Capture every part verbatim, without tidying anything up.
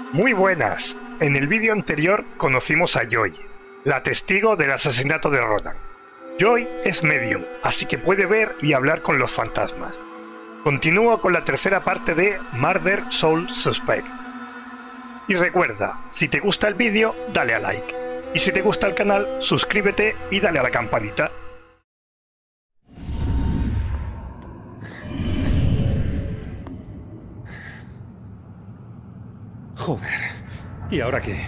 Muy buenas. En el vídeo anterior conocimos a Joy, la testigo del asesinato de Ronan. Joy es medium, así que puede ver y hablar con los fantasmas. Continúo con la tercera parte de Murder Soul Suspect. Y recuerda, si te gusta el vídeo, dale a like. Y si te gusta el canal, suscríbete y dale a la campanita. Joder, ¿y ahora qué?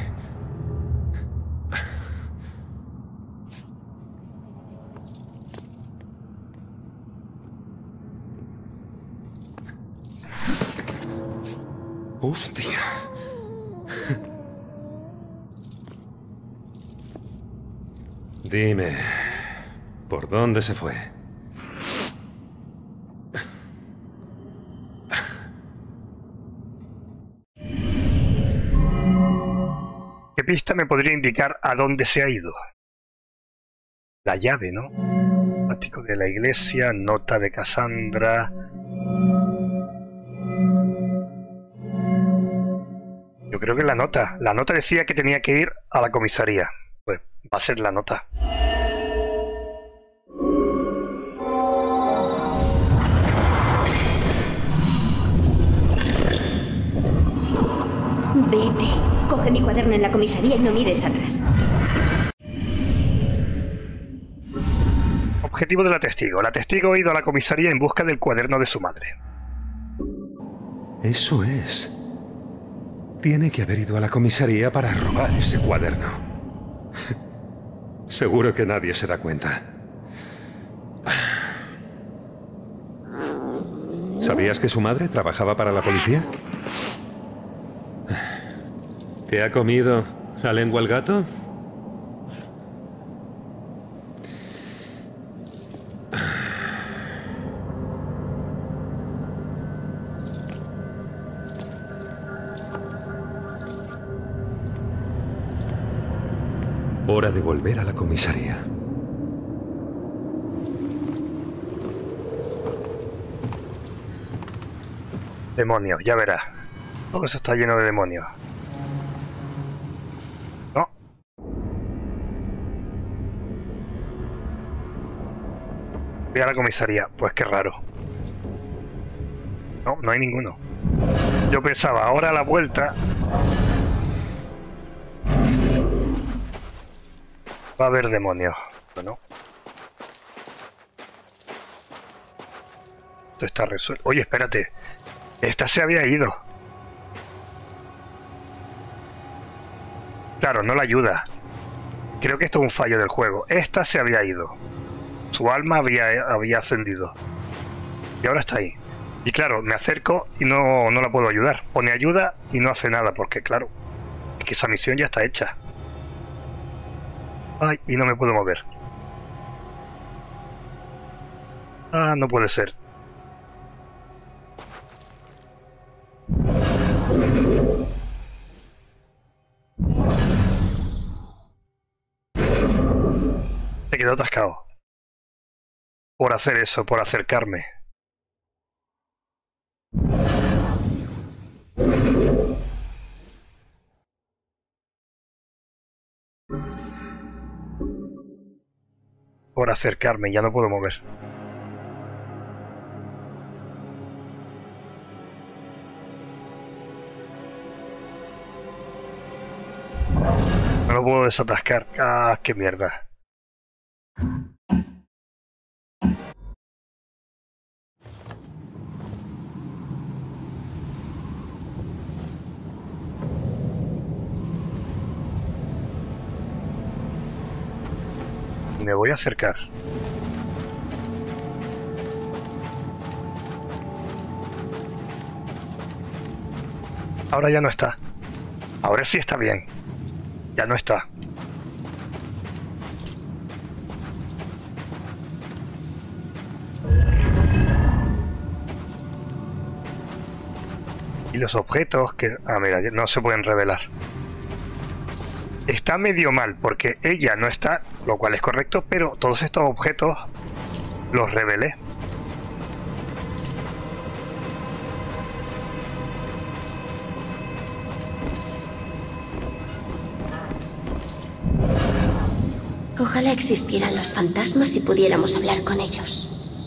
Hostia. Dime, ¿por dónde se fue? ¿Qué pista me podría indicar a dónde se ha ido? La llave, ¿no? Ático de la iglesia, nota de Cassandra. Yo creo que la nota. La nota decía que tenía que ir a la comisaría. Pues va a ser la nota. Vete. Coge mi cuaderno en la comisaría y no mires atrás. Objetivo de la testigo. La testigo ha ido a la comisaría en busca del cuaderno de su madre. Eso es. Tiene que haber ido a la comisaría para robar ese cuaderno. Seguro que nadie se da cuenta. ¿Sabías que su madre trabajaba para la policía? ¿Te ha comido la lengua el gato? Hora de volver a la comisaría. Demonios, ya verás. Todo eso está lleno de demonios. No. Voy a la comisaría. Pues qué raro. No, no hay ninguno. Yo pensaba, ahora a la vuelta va a haber demonios. Bueno. Esto está resuelto. Oye, espérate. Esta se había ido. Claro, no la ayuda. Creo que esto es un fallo del juego. Esta se había ido. Su alma había, había ascendido. Y ahora está ahí. Y claro, me acerco y no, no la puedo ayudar. Pone ayuda y no hace nada, porque claro, es que esa misión ya está hecha. Ay, y no me puedo mover. Ah, no puede ser. Te quedó atascado. Por hacer eso, por acercarme. Por acercarme, ya no puedo mover. No lo puedo desatascar. Ah, qué mierda. Me voy a acercar. Ahora ya no está. Ahora sí está bien. Ya no está. Y los objetos que... Ah, mira, no se pueden revelar. Está medio mal porque ella no está, lo cual es correcto, pero todos estos objetos los revelé. Ojalá existieran los fantasmas y pudiéramos hablar con ellos.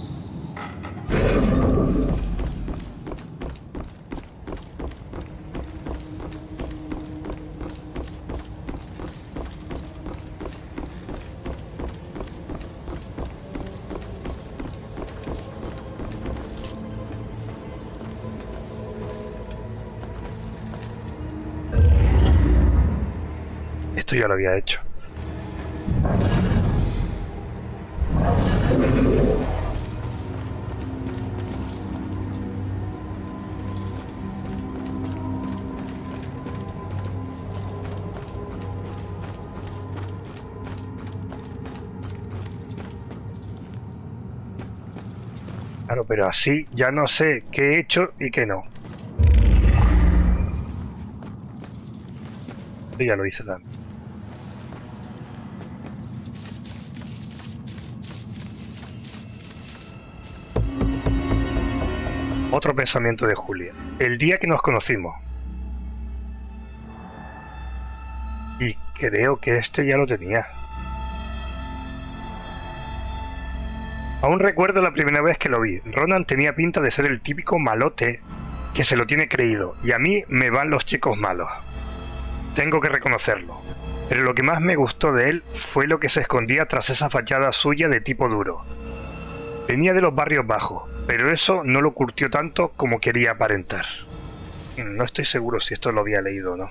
Esto ya lo había hecho. Claro, pero así ya no sé qué he hecho y qué no. Esto ya lo hice también. Otro pensamiento de Julia. El día que nos conocimos. Y creo que este ya lo tenía. Aún recuerdo la primera vez que lo vi. Ronan tenía pinta de ser el típico malote que se lo tiene creído. Y a mí me van los chicos malos. Tengo que reconocerlo. Pero lo que más me gustó de él fue lo que se escondía tras esa fachada suya de tipo duro. Venía de los barrios bajos, pero eso no lo curtió tanto como quería aparentar. No estoy seguro si esto lo había leído o no.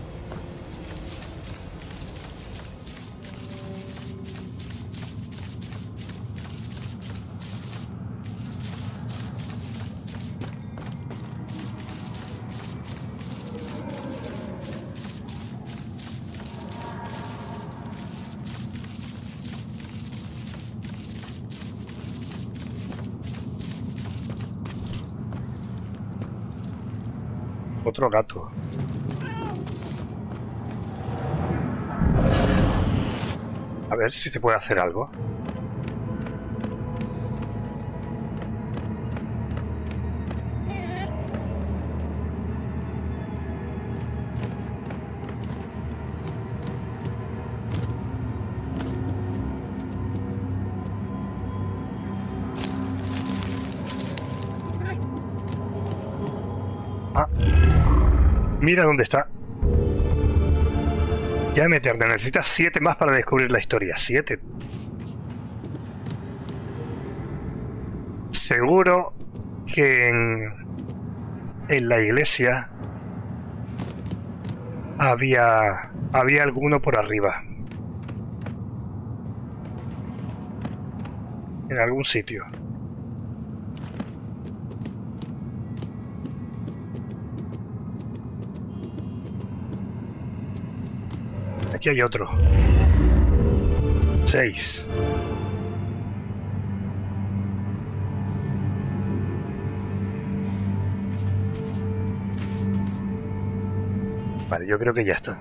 Otro gato. A ver si se puede hacer algo. Ah. Mira dónde está. Ya meterle, necesitas siete más para descubrir la historia. Siete. Seguro que en, en la iglesia había, había alguno por arriba. En algún sitio. Aquí hay otro. Seis. Vale, yo creo que ya está.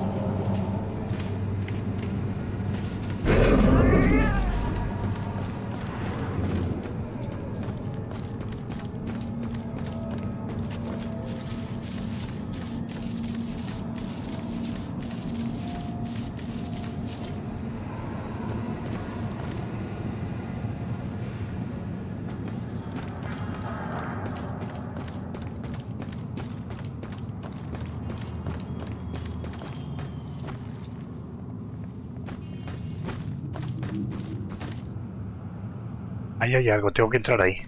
Ahí hay algo, tengo que entrar ahí.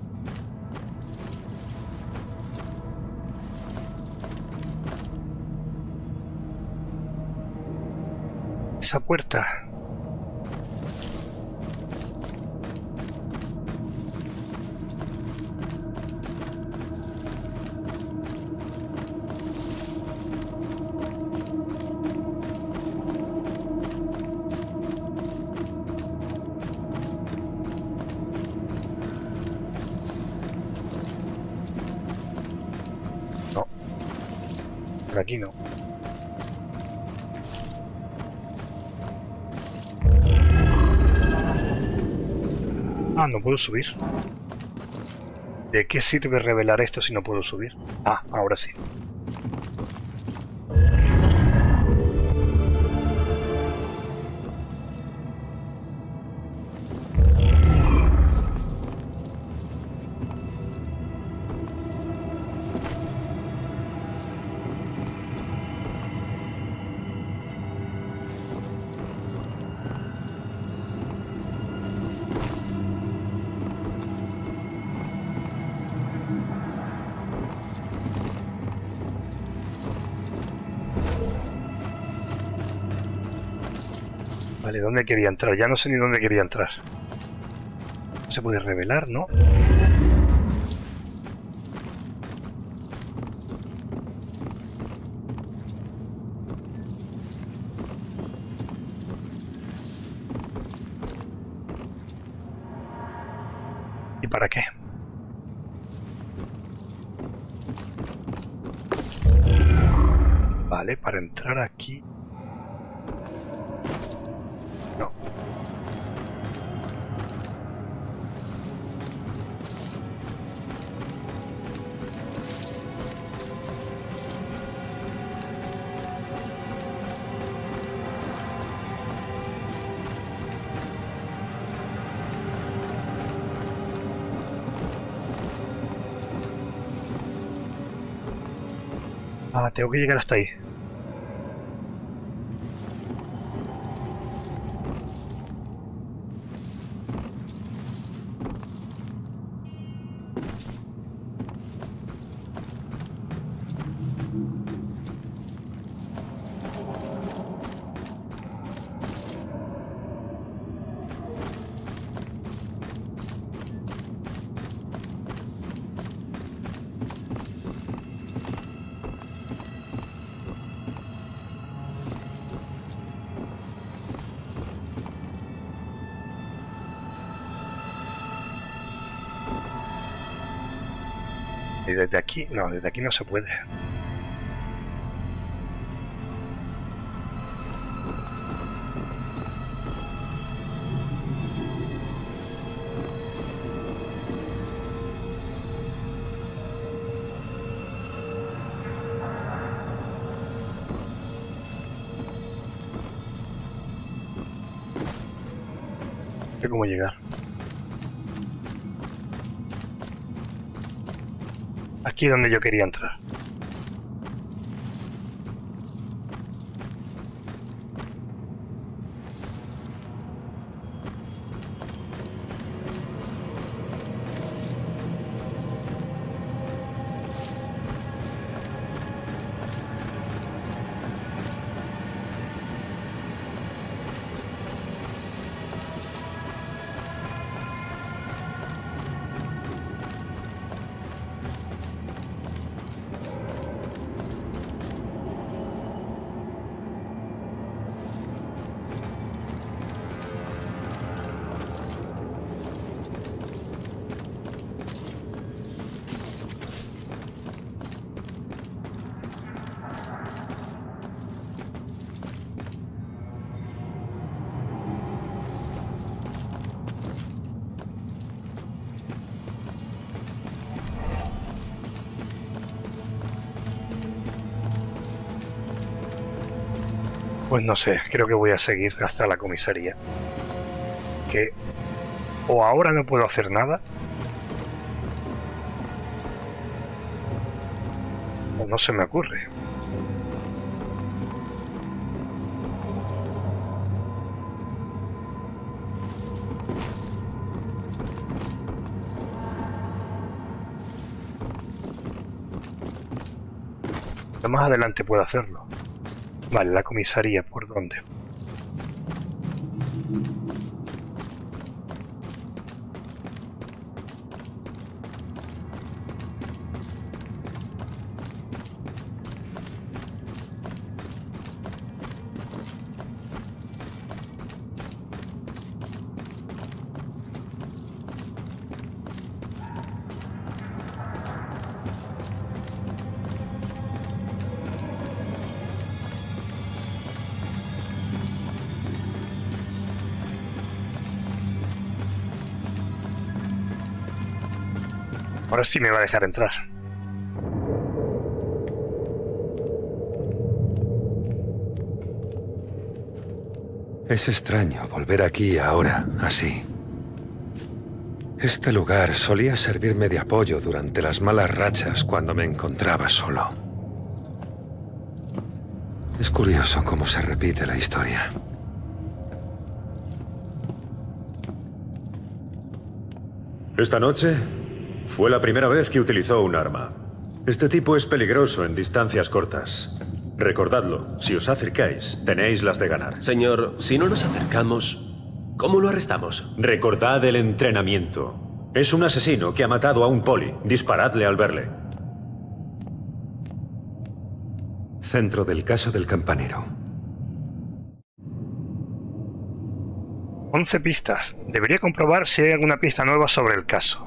Esa puerta. Por aquí no. Ah, no puedo subir. ¿De qué sirve revelar esto si no puedo subir? Ah, ahora sí. Vale, ¿dónde quería entrar? Ya no sé ni dónde quería entrar. No se puede revelar, ¿no? ¿Y para qué? Vale, para entrar aquí... No. Ah, tengo que llegar hasta ahí. Y desde aquí, no, desde aquí no se puede. No sé cómo llegar. Aquí es donde yo quería entrar. Pues no sé, creo que voy a seguir hasta la comisaría. Que o ahora no puedo hacer nada, o no se me ocurre. Pero más adelante puedo hacerlo. Vale, la comisaría, ¿por dónde? Ahora sí me va a dejar entrar. Es extraño volver aquí ahora, así. Este lugar solía servirme de apoyo durante las malas rachas cuando me encontraba solo. Es curioso cómo se repite la historia. Esta noche fue la primera vez que utilizó un arma. Este tipo es peligroso en distancias cortas. Recordadlo, si os acercáis, tenéis las de ganar. Señor, si no nos acercamos, ¿cómo lo arrestamos? Recordad el entrenamiento. Es un asesino que ha matado a un poli. Disparadle al verle. Centro del caso del campanero. once pistas. Debería comprobar si hay alguna pista nueva sobre el caso.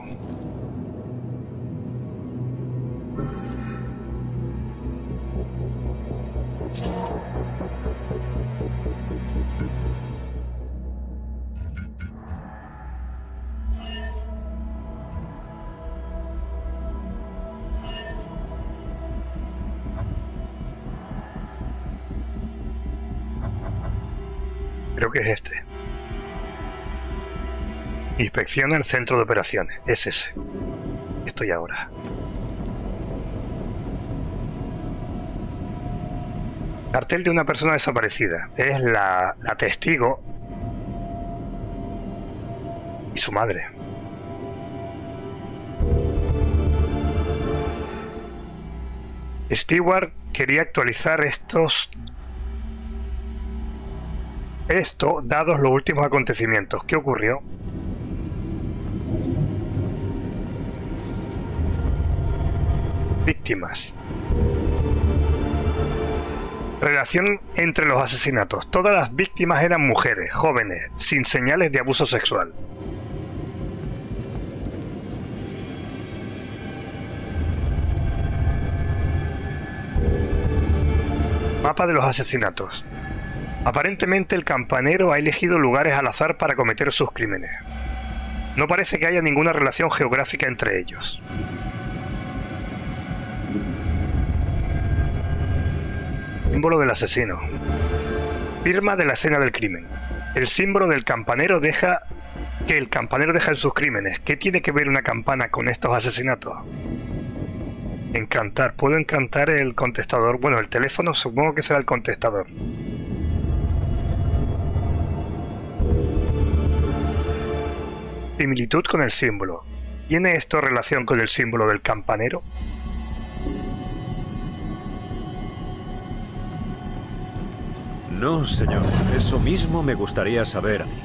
Creo que es este. Inspecciona el centro de operaciones. Es ese. Estoy ahora. Cartel de una persona desaparecida. Es la, la testigo y su madre. Stewart quería actualizar estos esto dados los últimos acontecimientos. ¿Qué ocurrió? Víctimas. Relación entre los asesinatos. Todas las víctimas eran mujeres, jóvenes, sin señales de abuso sexual. Mapa de los asesinatos. Aparentemente el campanero ha elegido lugares al azar para cometer sus crímenes. No parece que haya ninguna relación geográfica entre ellos. Símbolo del asesino. Firma de la escena del crimen. El símbolo del campanero deja que el campanero deja en sus crímenes. ¿Qué tiene que ver una campana con estos asesinatos? Encantar. ¿Puedo encantar el contestador? Bueno, el teléfono supongo que será el contestador. Similitud con el símbolo. ¿Tiene esto relación con el símbolo del campanero? No, señor. Eso mismo me gustaría saber a mí.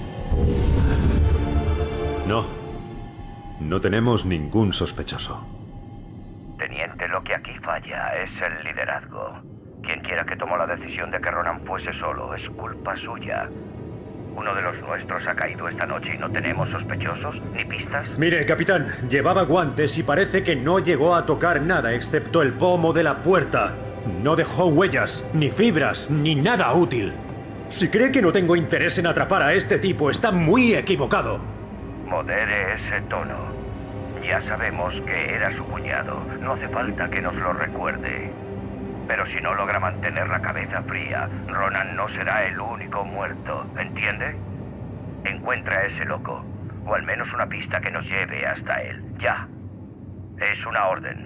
No. No tenemos ningún sospechoso. Teniente, lo que aquí falla es el liderazgo. Quien quiera que tomó la decisión de que Ronan fuese solo es culpa suya. Uno de los nuestros ha caído esta noche y no tenemos sospechosos ni pistas. Mire, capitán, llevaba guantes y parece que no llegó a tocar nada excepto el pomo de la puerta. No dejó huellas, ni fibras, ni nada útil. Si cree que no tengo interés en atrapar a este tipo, está muy equivocado. Modere ese tono. Ya sabemos que era su cuñado. No hace falta que nos lo recuerde. Pero si no logra mantener la cabeza fría, Ronan no será el único muerto. ¿Entiende? Encuentra a ese loco. O al menos una pista que nos lleve hasta él. Ya. Es una orden.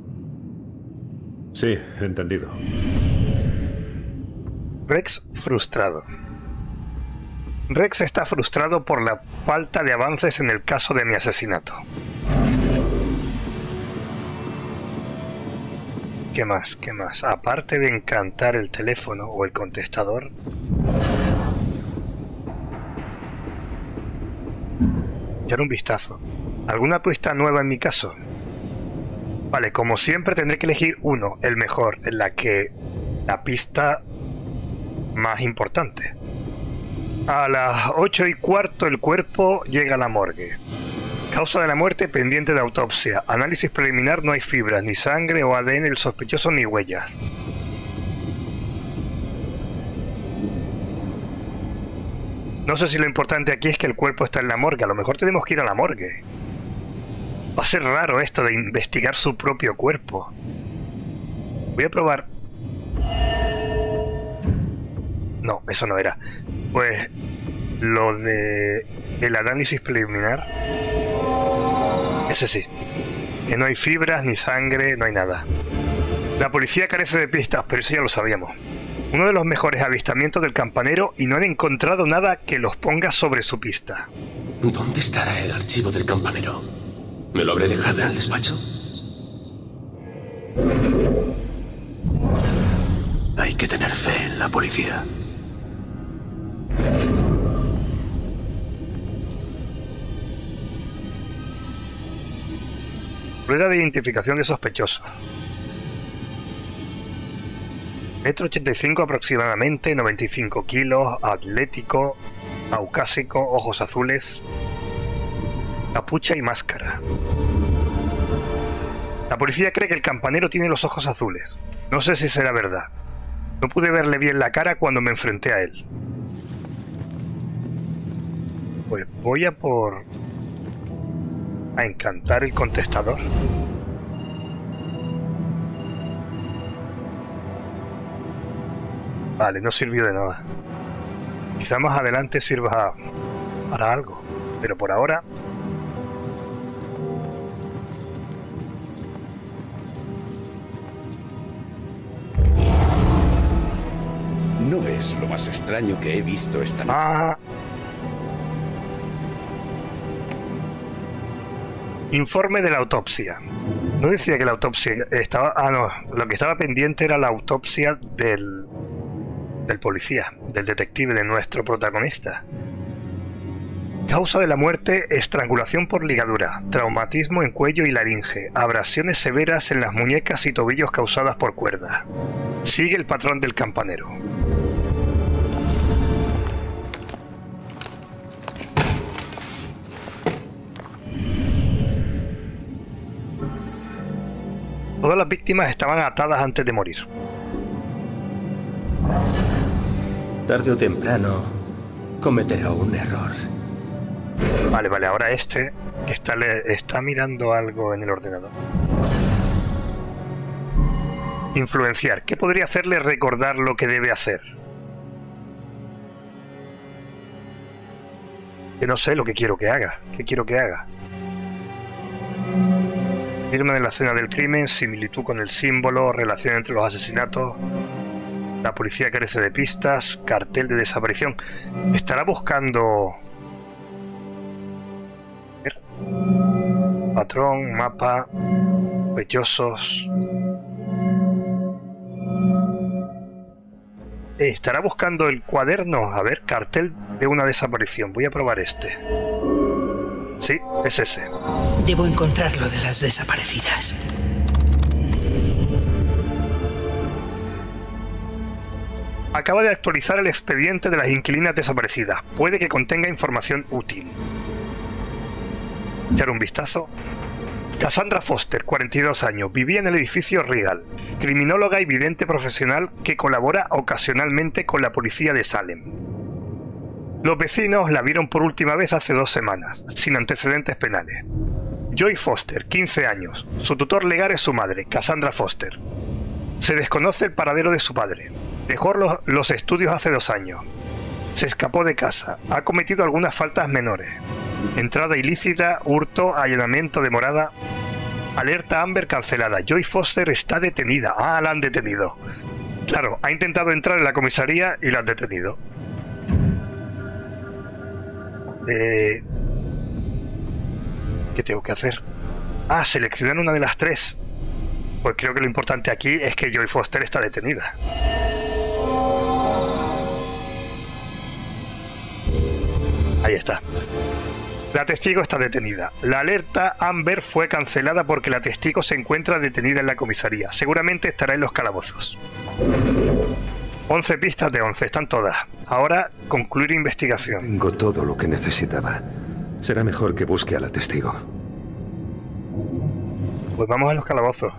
Sí, entendido. Rex frustrado. Rex está frustrado por la falta de avances en el caso de mi asesinato. ¿Qué más? ¿Qué más? Aparte de encantar el teléfono o el contestador. Echar un vistazo. ¿Alguna pista nueva en mi caso? Vale, como siempre tendré que elegir uno, el mejor, en la que la pista más importante. A las ocho y cuarto el cuerpo llega a la morgue. Causa de la muerte pendiente de autopsia. Análisis preliminar: no hay fibras, ni sangre o A D N del sospechoso, ni huellas. No sé si lo importante aquí es que el cuerpo está en la morgue. A lo mejor tenemos que ir a la morgue. Va a ser raro esto de investigar su propio cuerpo. Voy a probar. No, eso no era. Pues lo de el análisis preliminar. Ese sí. Que no hay fibras, ni sangre, no hay nada. La policía carece de pistas, pero eso ya lo sabíamos. Uno de los mejores avistamientos del campanero y no han encontrado nada que los ponga sobre su pista. ¿Dónde estará el archivo del campanero? ¿Me lo habré dejado en el despacho? que tener fe en la policía. Prueba de identificación de sospechoso. Metro ochenta y cinco aproximadamente, noventa y cinco kilos, atlético, caucásico, ojos azules, capucha y máscara. La policía cree que el campanero tiene los ojos azules. No sé si será verdad. No pude verle bien la cara cuando me enfrenté a él. Pues voy a por... a encantar el contestador. Vale, no sirvió de nada. Quizá más adelante sirva para algo, pero por ahora... No es lo más extraño que he visto esta noche. Ah. Informe de la autopsia. No decía que la autopsia estaba... Ah, no. Lo que estaba pendiente era la autopsia del... del policía, del detective, de nuestro protagonista. Causa de la muerte: estrangulación por ligadura, traumatismo en cuello y laringe, abrasiones severas en las muñecas y tobillos causadas por cuerda. Sigue el patrón del campanero. Todas las víctimas estaban atadas antes de morir. Tarde o temprano cometerá un error. Vale, vale, ahora este está, le, está mirando algo en el ordenador. Influenciar. ¿Qué podría hacerle recordar lo que debe hacer? Que no sé lo que quiero que haga. ¿Qué quiero que haga? Firma de la escena del crimen, similitud con el símbolo, relación entre los asesinatos. La policía carece de pistas, cartel de desaparición. ¿Estará buscando... patrón, mapa, sospechosos? ¿Estará buscando el cuaderno? A ver, cartel de una desaparición. Voy a probar este. Sí, es ese. Debo encontrar lo de las desaparecidas. Acaba de actualizar el expediente de las inquilinas desaparecidas. Puede que contenga información útil. Echar un vistazo. Cassandra Foster, cuarenta y dos años, vivía en el edificio Regal. Criminóloga y vidente profesional que colabora ocasionalmente con la policía de Salem. Los vecinos la vieron por última vez hace dos semanas, sin antecedentes penales. Joy Foster, quince años. Su tutor legal es su madre, Cassandra Foster. Se desconoce el paradero de su padre. Dejó los, los estudios hace dos años. Se escapó de casa. Ha cometido algunas faltas menores. Entrada ilícita, hurto, allanamiento de morada. Alerta Amber cancelada. Joy Foster está detenida. Ah, la han detenido. Claro, ha intentado entrar en la comisaría y la han detenido. Eh... ¿Qué tengo que hacer? Ah, seleccionar una de las tres. Pues creo que lo importante aquí es que Joy Foster está detenida. Ahí está. La testigo está detenida. La alerta Amber fue cancelada porque la testigo se encuentra detenida en la comisaría. Seguramente estará en los calabozos. once pistas de once, están todas. Ahora, concluir investigación. Tengo todo lo que necesitaba. Será mejor que busque a la testigo. Pues vamos a los calabozos.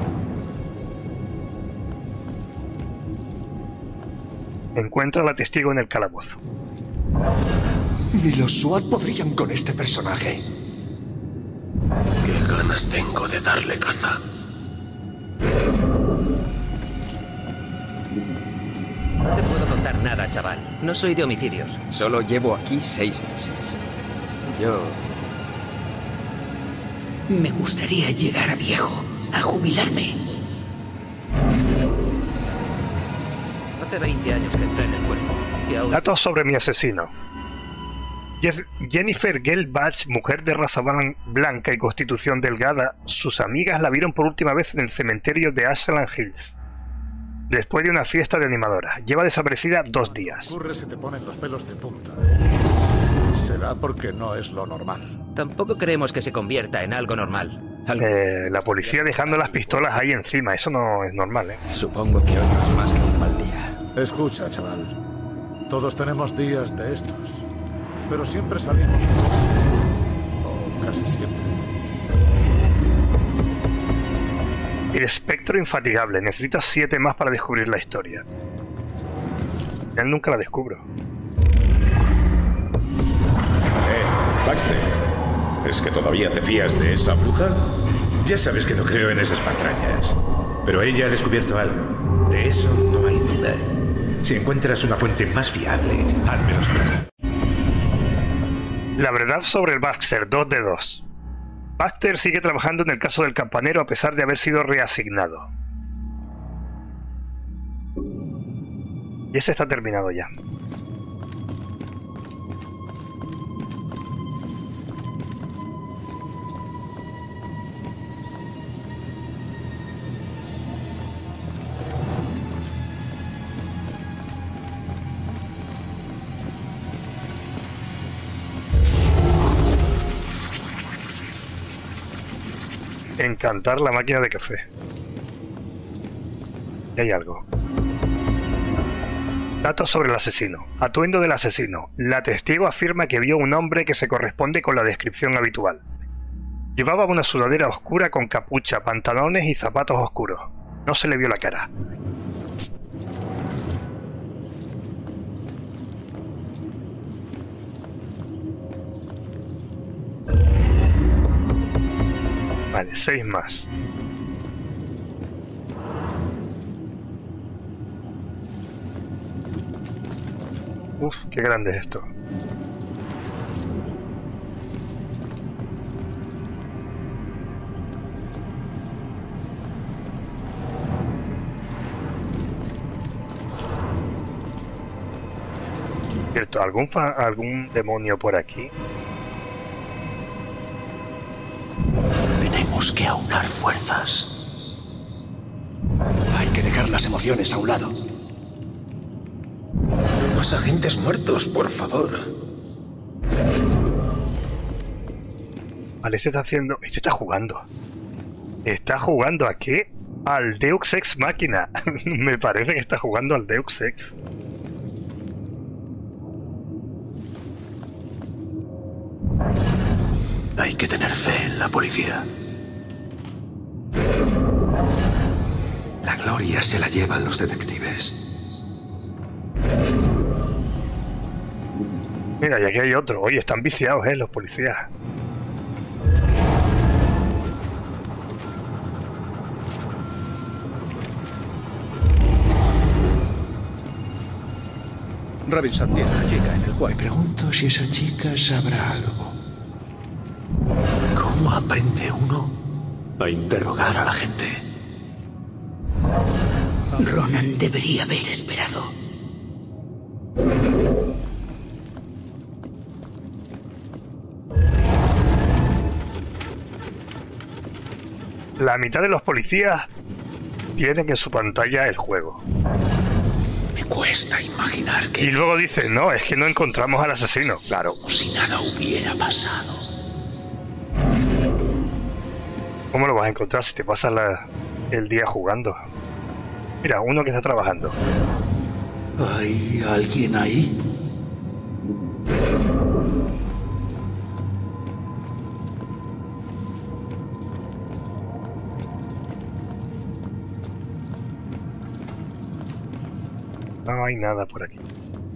Encuentra a la testigo en el calabozo. Ni los SWAT podrían con este personaje. Qué ganas tengo de darle caza. No te puedo contar nada, chaval. No soy de homicidios. Solo llevo aquí seis meses. Yo... Me gustaría llegar a viejo, a jubilarme. Hace veinte años que entré en el cuerpo. Y aún... Datos sobre mi asesino. Jennifer Gelbach, mujer de raza blanca y constitución delgada, sus amigas la vieron por última vez en el cementerio de Ashland Hills. después de una fiesta de animadora. Lleva desaparecida dos días. Ocurre, se te ponen los pelos de punta. Será porque no es lo normal. Tampoco creemos que se convierta en algo normal. Algo... Eh, la policía dejando las pistolas ahí encima, eso no es normal, ¿eh? Supongo que hoy no es más que un mal día. Escucha, chaval. Todos tenemos días de estos. Pero siempre salimos. O casi siempre. El espectro infatigable. Necesito siete más para descubrir la historia. Ya nunca la descubro. Eh, Baxter. ¿Es que todavía te fías de esa bruja? Ya sabes que no creo en esas patrañas. Pero ella ha descubierto algo. De eso no hay duda. Si encuentras una fuente más fiable, házmelo saber. La verdad sobre el Baxter, dos de dos. Baxter sigue trabajando en el caso del campanero a pesar de haber sido reasignado. Y ese está terminado ya. Encantar la máquina de café. Y hay algo. Datos sobre el asesino. Atuendo del asesino. La testigo afirma que vio un hombre que se corresponde con la descripción habitual. Llevaba una sudadera oscura con capucha, pantalones y zapatos oscuros. No se le vio la cara. Vale, seis más. Uf, qué grande es esto. Cierto, ¿algún, fa algún demonio por aquí? Tenemos que aunar fuerzas. Hay que dejar las emociones a un lado. Más agentes muertos, por favor. Vale, este está haciendo... Este está jugando. ¿Está jugando a qué? Al Deus Ex Machina. Me parece que está jugando al Deus Ex. Hay que tener fe en la policía. La gloria se la llevan los detectives. Mira, y aquí hay otro. Oye, están viciados, ¿eh? Los policías. Robinson tiene a una chica en el cuarto. Me pregunto si esa chica sabrá algo. ¿Cómo aprende uno a interrogar a la gente? Ronan debería haber esperado. La mitad de los policías tienen en su pantalla el juego. Me cuesta imaginar que... Y luego dicen, no, es que no encontramos al asesino. Claro. Como si nada hubiera pasado. ¿Cómo lo vas a encontrar si te pasas la, el día jugando? Mira, uno que está trabajando. ¿Hay alguien ahí? No hay nada por aquí.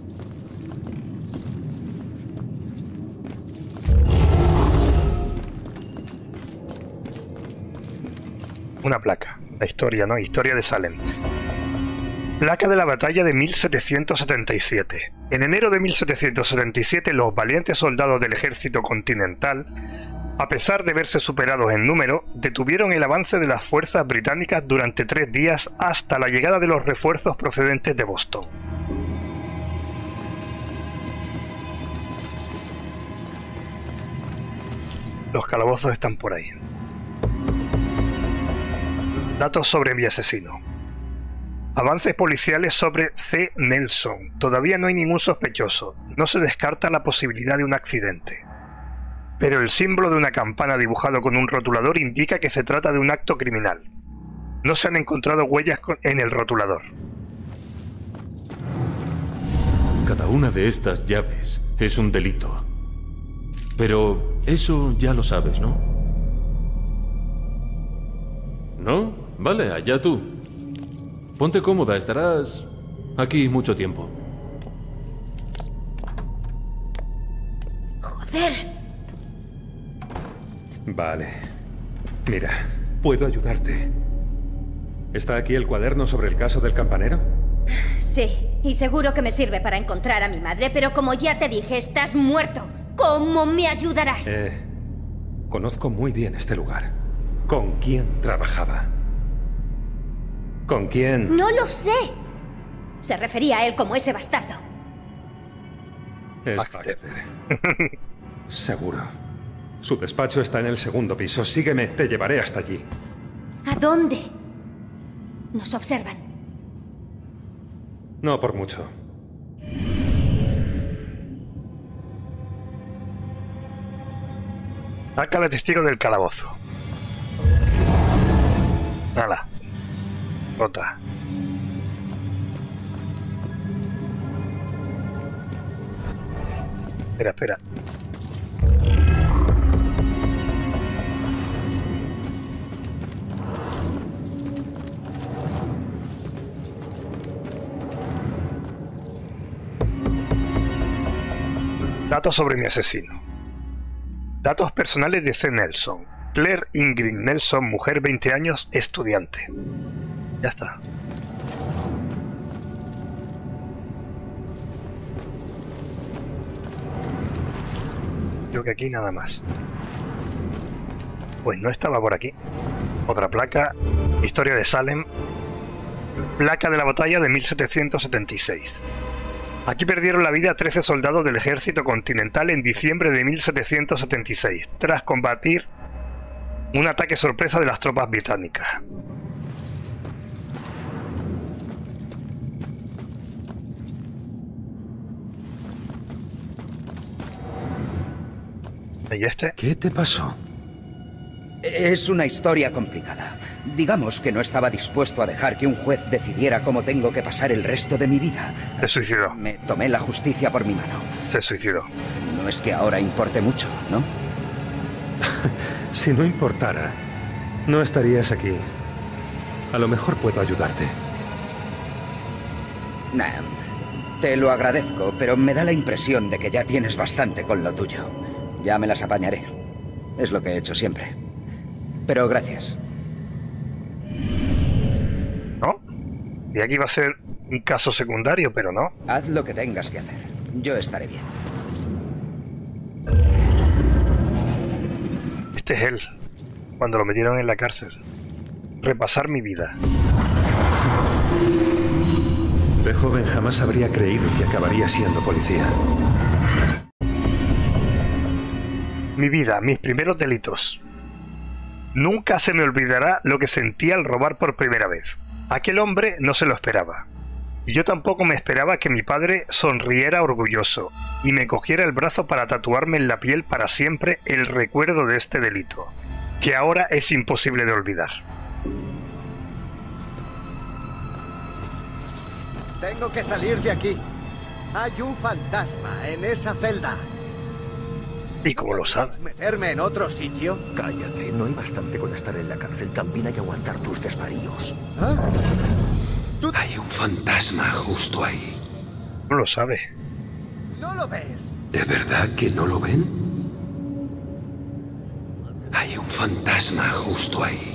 Una placa. La historia, ¿no? Historia de Salem. Placa de la batalla de mil setecientos setenta y siete. En enero de mil setecientos setenta y siete, los valientes soldados del ejército continental, a pesar de verse superados en número, detuvieron el avance de las fuerzas británicas durante tres días hasta la llegada de los refuerzos procedentes de Boston. Los calabozos están por ahí. Datos sobre mi asesino. Avances policiales sobre C. Nelson. Todavía no hay ningún sospechoso. No se descarta la posibilidad de un accidente. Pero el símbolo de una campana dibujado con un rotulador indica que se trata de un acto criminal. No se han encontrado huellas en el rotulador. Cada una de estas llaves es un delito. Pero eso ya lo sabes, ¿no? ¿No? Vale, allá tú. Ponte cómoda, estarás aquí mucho tiempo. ¡Joder! Vale. Mira, puedo ayudarte. ¿Está aquí el cuaderno sobre el caso del campanero? Sí, y seguro que me sirve para encontrar a mi madre, pero como ya te dije, estás muerto. ¿Cómo me ayudarás? Eh, conozco muy bien este lugar. ¿Con quién trabajaba? ¿Con quién? No lo sé. Se refería a él como ese bastardo. Es Baxter. Baxter. Seguro. Su despacho está en el segundo piso. Sígueme, te llevaré hasta allí. ¿A dónde? Nos observan. No por mucho. Saca al testigo del calabozo. Nada. Otra. Espera, espera. Datos sobre mi asesino. Datos personales de C. Nelson. Claire Ingrid Nelson, mujer, veinte años, estudiante. Ya está. Creo que aquí nada más. Pues no estaba por aquí. Otra placa. Historia de Salem. Placa de la batalla de mil setecientos setenta y seis. Aquí perdieron la vida trece soldados del ejército continental en diciembre de mil setecientos setenta y seis, tras combatir un ataque sorpresa de las tropas británicas. ¿Y este? ¿Qué te pasó? Es una historia complicada. Digamos que no estaba dispuesto a dejar que un juez decidiera cómo tengo que pasar el resto de mi vida. Se suicidó. Me tomé la justicia por mi mano. Se suicidó. No es que ahora importe mucho, ¿no? Si no importara, no estarías aquí. A lo mejor puedo ayudarte. Nah, te lo agradezco, pero me da la impresión de que ya tienes bastante con lo tuyo. Ya me las apañaré. Es lo que he hecho siempre. Pero gracias. ¿No? Y aquí va a ser un caso secundario, pero no. Haz lo que tengas que hacer. Yo estaré bien. Este es él, cuando lo metieron en la cárcel. Repasar mi vida. De joven jamás habría creído que acabaría siendo policía. Mi vida, mis primeros delitos. Nunca se me olvidará lo que sentí al robar por primera vez. Aquel hombre no se lo esperaba. Y yo tampoco me esperaba que mi padre sonriera orgulloso y me cogiera el brazo para tatuarme en la piel para siempre el recuerdo de este delito, que ahora es imposible de olvidar. Tengo que salir de aquí. Hay un fantasma en esa celda. ¿Y cómo lo sabes? ¿Meterme en otro sitio? Cállate, no hay bastante con estar en la cárcel. También hay que aguantar tus desvaríos. ¿Ah? ¿Tú? Hay un fantasma justo ahí. No lo sabe. ¿No lo ves? ¿De verdad que no lo ven? Hay un fantasma justo ahí.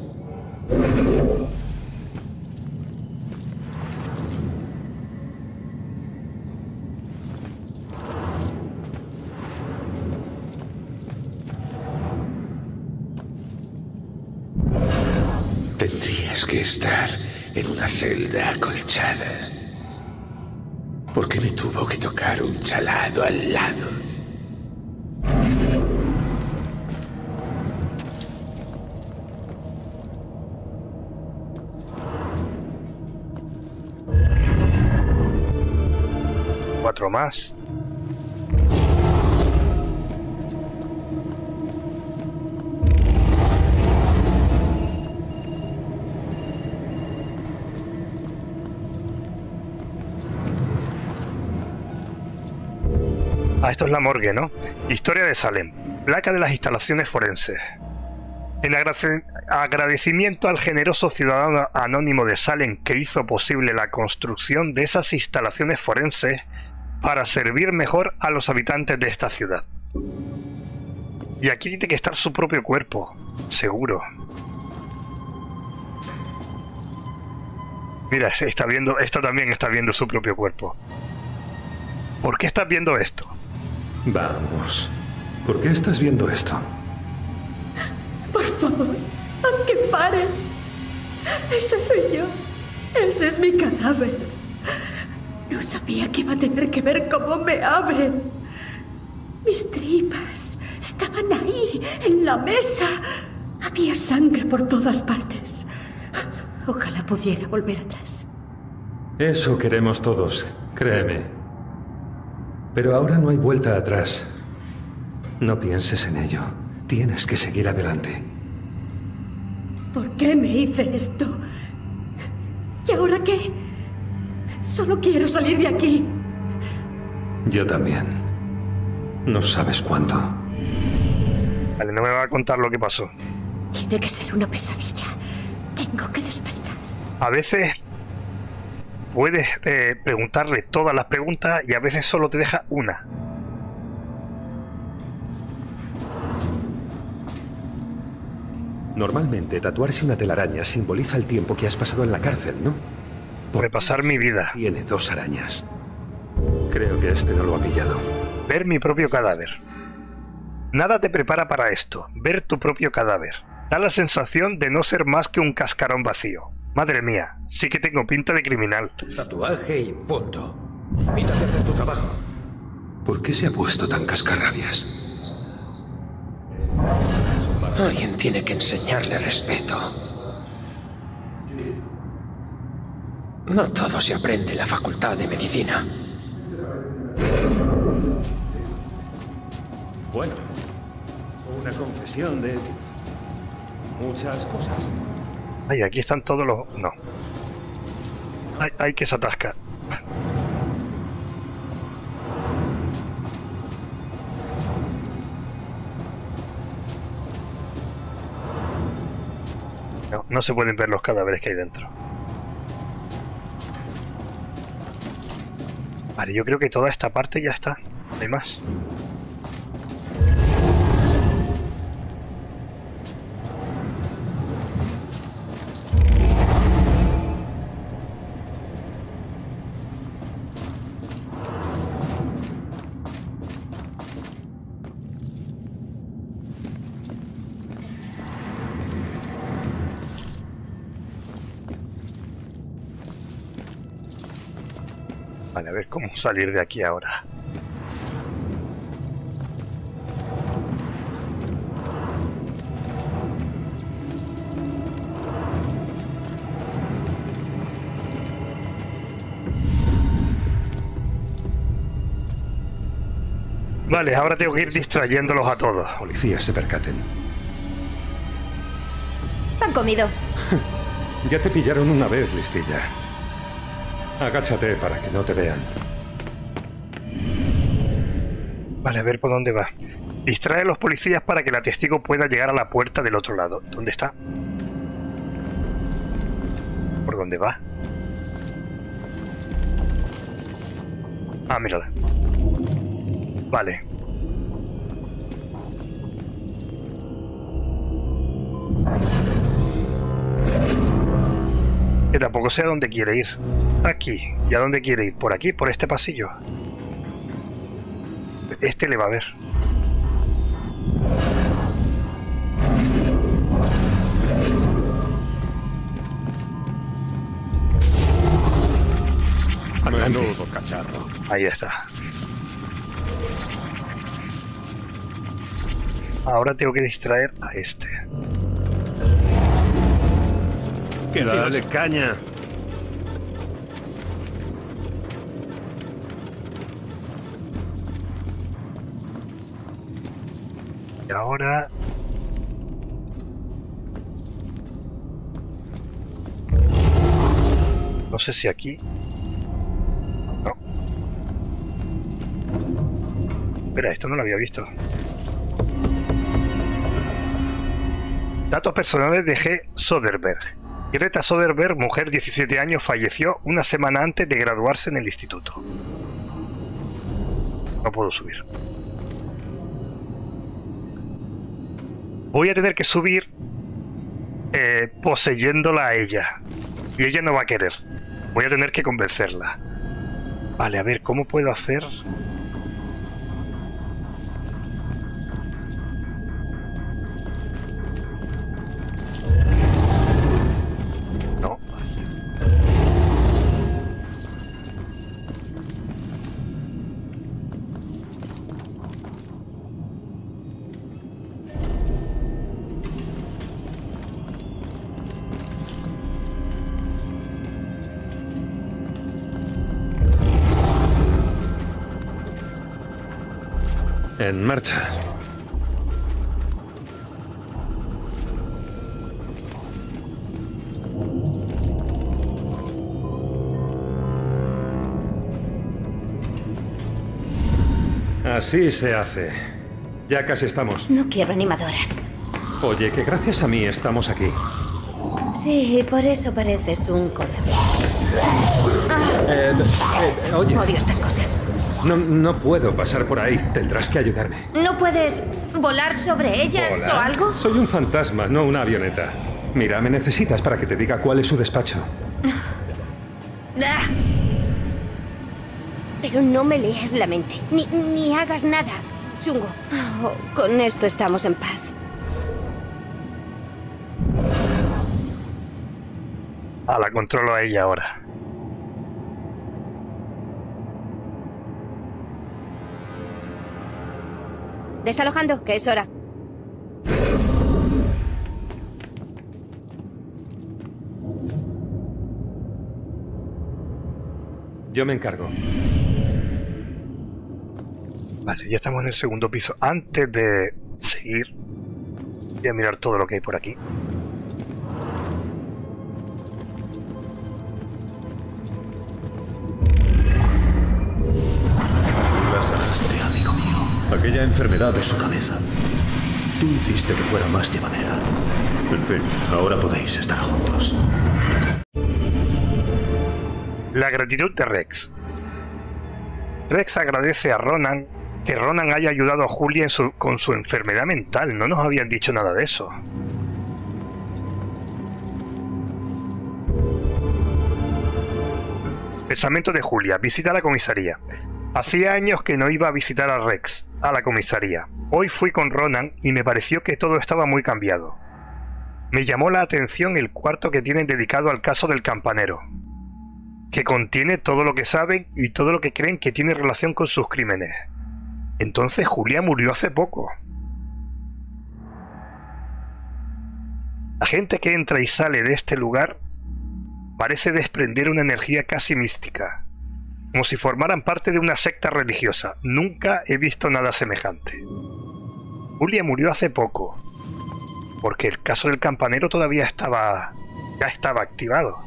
Tendrías que estar en una celda acolchada. ¿Por qué me tuvo que tocar un chalado al lado? otro más. Ah, esto es la morgue, ¿no? Historia de Salem. Placa de las instalaciones forenses. En agradecimiento al generoso ciudadano anónimo de Salem que hizo posible la construcción de esas instalaciones forenses para servir mejor a los habitantes de esta ciudad. Y aquí tiene que estar su propio cuerpo, seguro. Mira, está viendo, esta también está viendo su propio cuerpo. ¿Por qué estás viendo esto? Vamos. ¿Por qué estás viendo esto? Por favor, haz que paren. Esa soy yo. Ese es mi cadáver. No sabía que iba a tener que ver cómo me abren. Mis tripas estaban ahí, en la mesa. Había sangre por todas partes. Ojalá pudiera volver atrás. Eso queremos todos, créeme. Pero ahora no hay vuelta atrás. No pienses en ello. Tienes que seguir adelante. ¿Por qué me hice esto? ¿Y ahora qué? Solo quiero salir de aquí. Yo también. No sabes cuánto. Vale, no me va a contar lo que pasó. Tiene que ser una pesadilla. Tengo que despertar. A veces puedes eh, preguntarle todas las preguntas y a veces solo te deja una. Normalmente tatuarse una telaraña simboliza el tiempo que has pasado en la cárcel, ¿no? Por repasar mi vida. Tiene dos arañas. Creo que este no lo ha pillado. Ver mi propio cadáver. Nada te prepara para esto. Ver tu propio cadáver. Da la sensación de no ser más que un cascarón vacío. Madre mía, sí que tengo pinta de criminal. Tatuaje y punto. Limítate a hacer tu trabajo. ¿Por qué se ha puesto tan cascarrabias? Alguien tiene que enseñarle respeto. No todo se aprende en la facultad de medicina. Bueno, una confesión de muchas cosas. Ay, aquí están todos los... No. Ay, ay, que se atasca. No, no se pueden ver los cadáveres que hay dentro. Vale, yo creo que toda esta parte ya está. No hay más. Vale, a ver cómo salir de aquí ahora. Vale, ahora tengo que ir distrayéndolos a todos. Policías se percaten. Han comido. Ya te pillaron una vez, listilla. Agáchate para que no te vean. Vale, a ver por dónde va. Distrae a los policías para que la testigo pueda llegar a la puerta del otro lado. ¿Dónde está? ¿Por dónde va? Ah, mírala. Vale. Que tampoco sé a dónde quiere ir. Aquí. ¿Y a dónde quiere ir? ¿Por aquí? ¿Por este pasillo? Este le va a ver. Menudo cacharro. Ahí está. Ahora tengo que distraer a este. Dale caña. Y ahora... No sé si aquí... No. Espera, esto no lo había visto. Datos personales de G. Soderbergh. Greta Soderbergh, mujer, diecisiete años, falleció una semana antes de graduarse en el instituto. No puedo subir. Voy a tener que subir eh, poseyéndola a ella. Y ella no va a querer. Voy a tener que convencerla. Vale, a ver, ¿cómo puedo hacer? No. En marcha. Así se hace. Ya casi estamos. No quiero animadoras. Oye, que gracias a mí estamos aquí. Sí, por eso pareces un colador. Ah. Eh, eh, oye. Odio estas cosas. No, no puedo pasar por ahí. Tendrás que ayudarme. ¿No puedes volar sobre ellas ¿Hola? o algo? Soy un fantasma, no una avioneta. Mira, me necesitas para que te diga cuál es su despacho. Ah. Pero no me leas la mente, ni, ni hagas nada, chungo. Oh, con esto estamos en paz. Ah, la controlo a ella ahora. Desalojando, que es hora. Yo me encargo. Vale, ya estamos en el segundo piso. Antes de seguir, voy a mirar todo lo que hay por aquí. La sanaste, amigo mío. Aquella enfermedad de su cabeza. Tú hiciste que fuera más llevadera. En fin, ahora podéis estar juntos. La gratitud de Rex. Rex agradece a Ronan que Ronan haya ayudado a Julia en su, con su enfermedad mental. No nos habían dicho nada de eso. Pensamiento de Julia. Visita a la comisaría. Hacía años que no iba a visitar a Rex, a la comisaría. Hoy fui con Ronan y me pareció que todo estaba muy cambiado. Me llamó la atención el cuarto que tienen dedicado al caso del campanero, que contiene todo lo que saben y todo lo que creen que tiene relación con sus crímenes. Entonces Julia murió hace poco. La gente que entra y sale de este lugar parece desprender una energía casi mística, como si formaran parte de una secta religiosa. Nunca he visto nada semejante. Julia murió hace poco, porque el caso del campanero todavía estaba... ya estaba activado.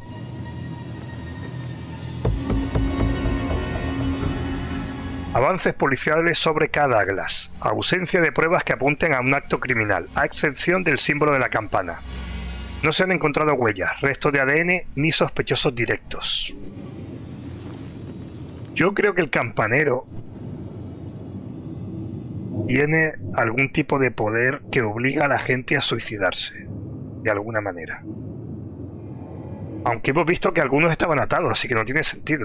Avances policiales sobre K. Douglas. Ausencia de pruebas que apunten a un acto criminal, a excepción del símbolo de la campana. No se han encontrado huellas, restos de A D N ni sospechosos directos. Yo creo que el campanero tiene algún tipo de poder que obliga a la gente a suicidarse, de alguna manera. Aunque hemos visto que algunos estaban atados, así que no tiene sentido.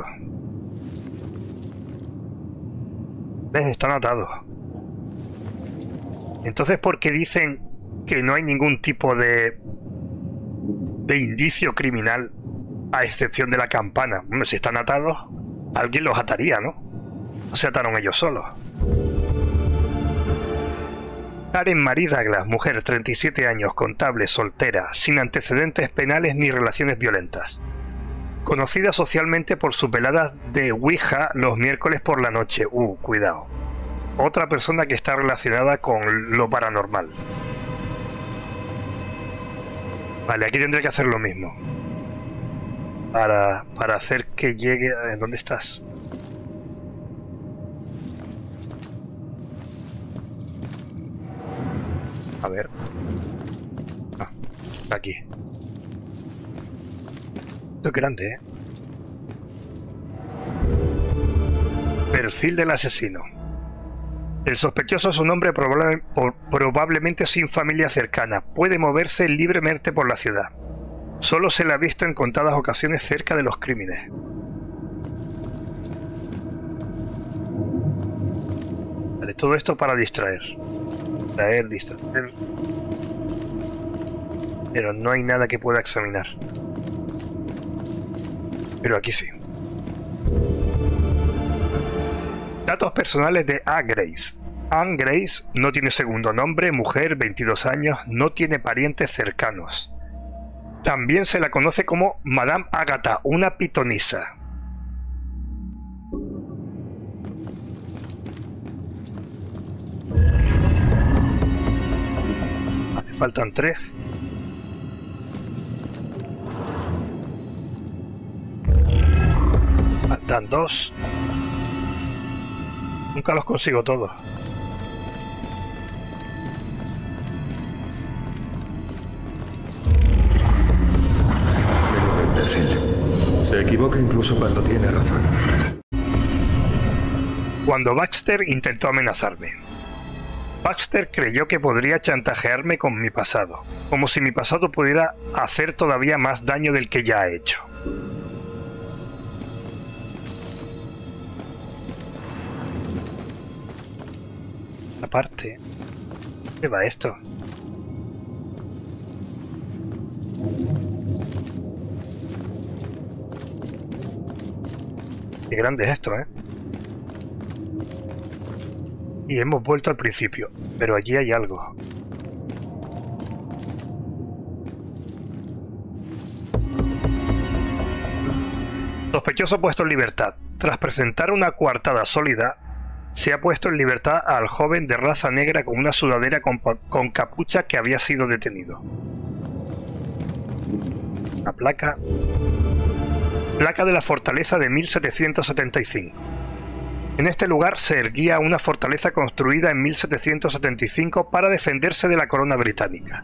¿Ves? Están atados. Entonces, ¿por qué dicen que no hay ningún tipo de de indicio criminal a excepción de la campana? Bueno, si están atados, alguien los ataría, ¿no? No se ataron ellos solos. Karen Marie Douglas, mujer, treinta y siete años, contable, soltera, sin antecedentes penales ni relaciones violentas. Conocida socialmente por sus veladas de Ouija los miércoles por la noche. Uh, cuidado. otra persona que está relacionada con lo paranormal. Vale, aquí tendré que hacer lo mismo. Para, para hacer que llegue... ¿Dónde estás? A ver. Ah, está aquí. Esto es grande, ¿eh? Perfil del asesino. El sospechoso es un hombre probable, probablemente sin familia cercana. Puede moverse libremente por la ciudad. Solo se le ha visto en contadas ocasiones cerca de los crímenes. Vale, todo esto para distraer. Distraer, distraer. Pero no hay nada que pueda examinar. Pero aquí sí. Datos personales de A. Grace. Anne Grace no tiene segundo nombre, mujer, veintidós años, no tiene parientes cercanos. También se la conoce como Madame Agatha, una pitonisa. Vale, faltan tres. Faltan dos. Nunca los consigo todos. Se equivoca incluso cuando tiene razón. Cuando Baxter intentó amenazarme. Baxter creyó que podría chantajearme con mi pasado, como si mi pasado pudiera hacer todavía más daño del que ya ha hecho. Aparte, ¿qué va esto? Qué grande es esto, ¿eh? Y hemos vuelto al principio, pero allí hay algo. Sospechoso puesto en libertad. Tras presentar una coartada sólida, se ha puesto en libertad al joven de raza negra con una sudadera con, con capucha que había sido detenido. La placa... Placa de la fortaleza de mil setecientos setenta y cinco. En este lugar se erguía una fortaleza construida en mil setecientos setenta y cinco para defenderse de la corona británica.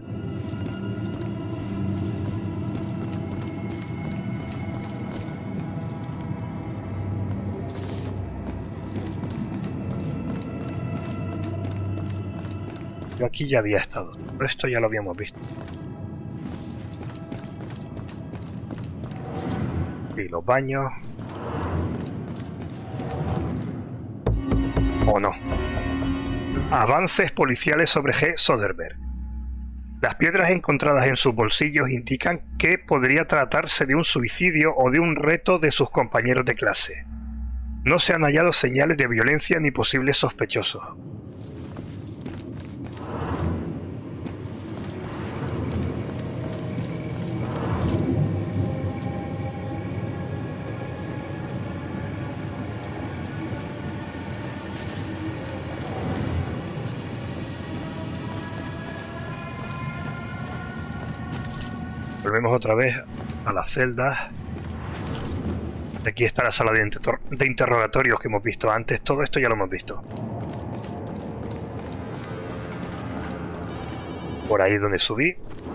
Yo aquí ya había estado, pero esto ya lo habíamos visto. Y los baños. O no. Avances policiales sobre G. Soderbergh. Las piedras encontradas en sus bolsillos indican que podría tratarse de un suicidio o de un reto de sus compañeros de clase. No se han hallado señales de violencia ni posibles sospechosos. Volvemos otra vez a las celdas. Aquí está la sala de, inter de interrogatorios que hemos visto antes. Todo esto ya lo hemos visto. Por ahí donde subí.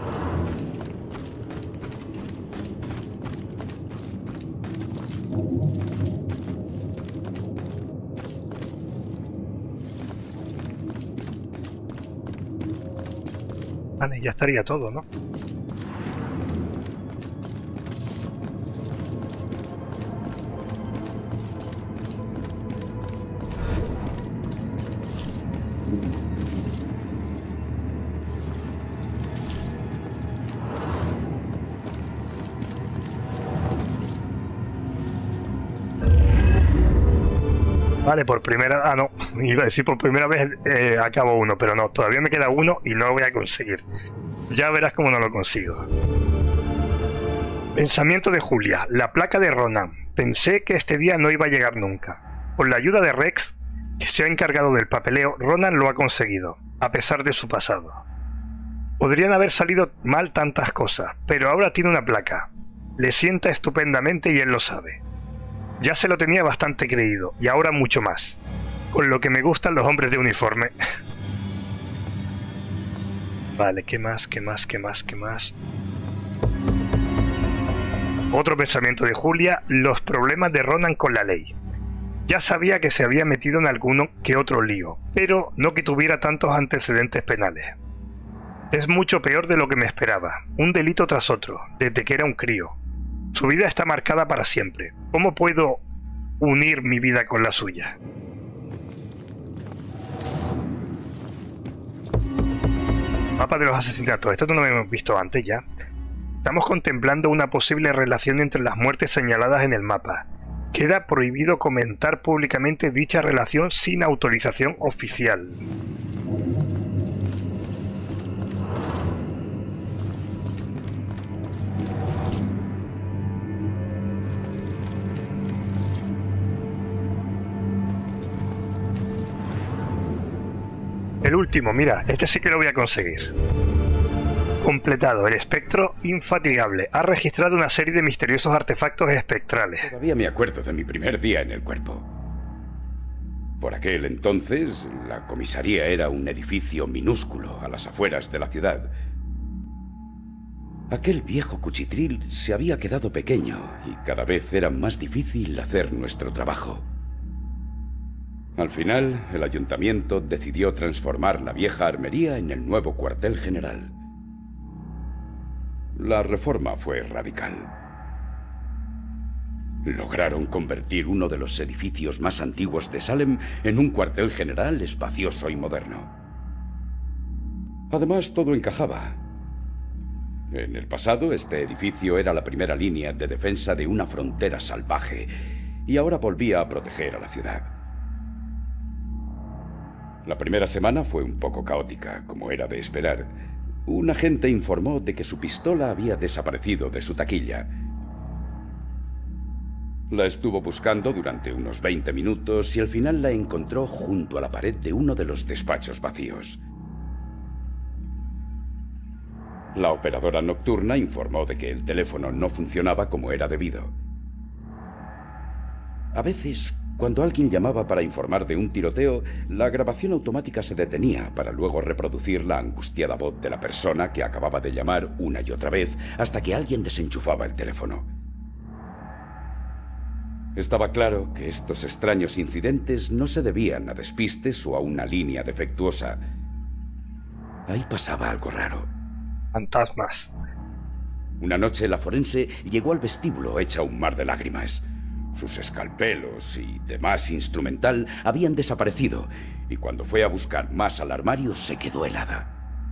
Vale, ya estaría todo, ¿no? Vale, por primera... Ah, no. Iba a decir por primera vez eh, acabo uno, pero no. Todavía me queda uno y no lo voy a conseguir. Ya verás cómo no lo consigo. Pensamiento de Julia. La placa de Ronan. Pensé que este día no iba a llegar nunca. Con la ayuda de Rex, que se ha encargado del papeleo, Ronan lo ha conseguido, a pesar de su pasado. Podrían haber salido mal tantas cosas, pero ahora tiene una placa. Le sienta estupendamente y él lo sabe. Ya se lo tenía bastante creído, y ahora mucho más. Con lo que me gustan los hombres de uniforme. Vale, ¿qué más? ¿Qué más? ¿Qué más? ¿Qué más? Otro pensamiento de Julia, los problemas de Ronan con la ley. Ya sabía que se había metido en alguno que otro lío, pero no que tuviera tantos antecedentes penales. Es mucho peor de lo que me esperaba, un delito tras otro, desde que era un crío. Su vida está marcada para siempre. ¿Cómo puedo unir mi vida con la suya? Mapa de los asesinatos. Esto no lo hemos visto antes ya. Estamos contemplando una posible relación entre las muertes señaladas en el mapa. Queda prohibido comentar públicamente dicha relación sin autorización oficial. El último, mira, este sí que lo voy a conseguir. Completado, el espectro infatigable. Ha registrado una serie de misteriosos artefactos espectrales. Todavía me acuerdo de mi primer día en el cuerpo. Por aquel entonces, la comisaría era un edificio minúsculo a las afueras de la ciudad. Aquel viejo cuchitril se había quedado pequeño y cada vez era más difícil hacer nuestro trabajo. Al final, el ayuntamiento decidió transformar la vieja armería en el nuevo cuartel general. La reforma fue radical. Lograron convertir uno de los edificios más antiguos de Salem en un cuartel general espacioso y moderno. Además, todo encajaba. En el pasado, este edificio era la primera línea de defensa de una frontera salvaje y ahora volvía a proteger a la ciudad. La primera semana fue un poco caótica, como era de esperar. Un agente informó de que su pistola había desaparecido de su taquilla. La estuvo buscando durante unos veinte minutos y al final la encontró junto a la pared de uno de los despachos vacíos. La operadora nocturna informó de que el teléfono no funcionaba como era debido. A veces, cuando alguien llamaba para informar de un tiroteo, la grabación automática se detenía para luego reproducir la angustiada voz de la persona que acababa de llamar una y otra vez hasta que alguien desenchufaba el teléfono. Estaba claro que estos extraños incidentes no se debían a despistes o a una línea defectuosa. Ahí pasaba algo raro. Fantasmas. Una noche la forense llegó al vestíbulo hecha un mar de lágrimas. Sus escalpelos y demás instrumental habían desaparecido, y cuando fue a buscar más al armario se quedó helada.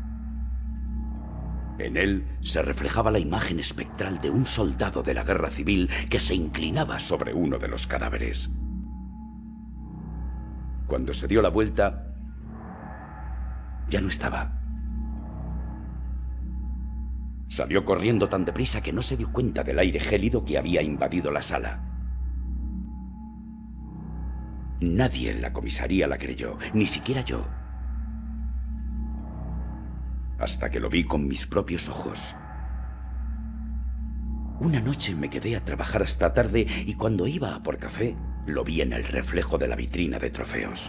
En él se reflejaba la imagen espectral de un soldado de la guerra civil que se inclinaba sobre uno de los cadáveres. Cuando se dio la vuelta, ya no estaba. Salió corriendo tan deprisa que no se dio cuenta del aire gélido que había invadido la sala. Nadie en la comisaría la creyó, ni siquiera yo. Hasta que lo vi con mis propios ojos. Una noche me quedé a trabajar hasta tarde y cuando iba a por café, lo vi en el reflejo de la vitrina de trofeos.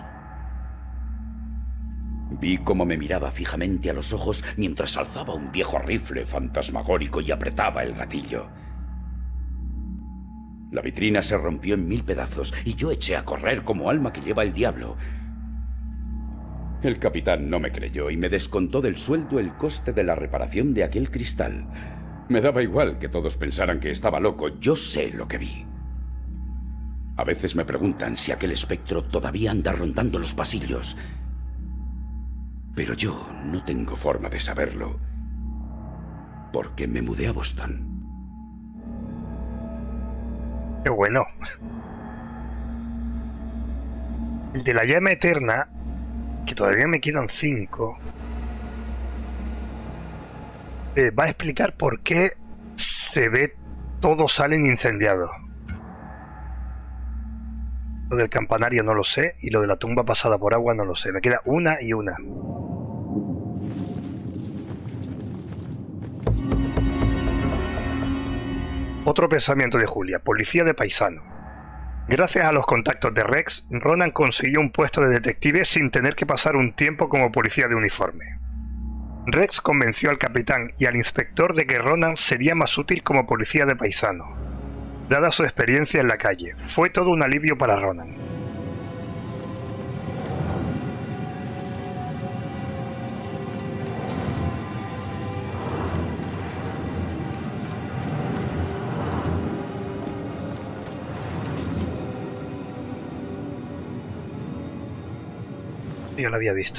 Vi cómo me miraba fijamente a los ojos mientras alzaba un viejo rifle fantasmagórico y apretaba el gatillo. La vitrina se rompió en mil pedazos y yo eché a correr como alma que lleva el diablo. El capitán no me creyó y me descontó del sueldo el coste de la reparación de aquel cristal. Me daba igual que todos pensaran que estaba loco. Yo sé lo que vi. A veces me preguntan si aquel espectro todavía anda rondando los pasillos. Pero yo no tengo forma de saberlo, porque me mudé a Boston. ¡Qué bueno! El de la llama eterna, que todavía me quedan cinco, eh, va a explicar por qué se ve todo salen incendiado. Lo del campanario no lo sé, y lo de la tumba pasada por agua no lo sé. Me queda una y una. Otro pensamiento de Julia, policía de paisano. Gracias a los contactos de Rex, Ronan consiguió un puesto de detective sin tener que pasar un tiempo como policía de uniforme. Rex convenció al capitán y al inspector de que Ronan sería más útil como policía de paisano. Dada su experiencia en la calle, fue todo un alivio para Ronan. Yo lo había visto.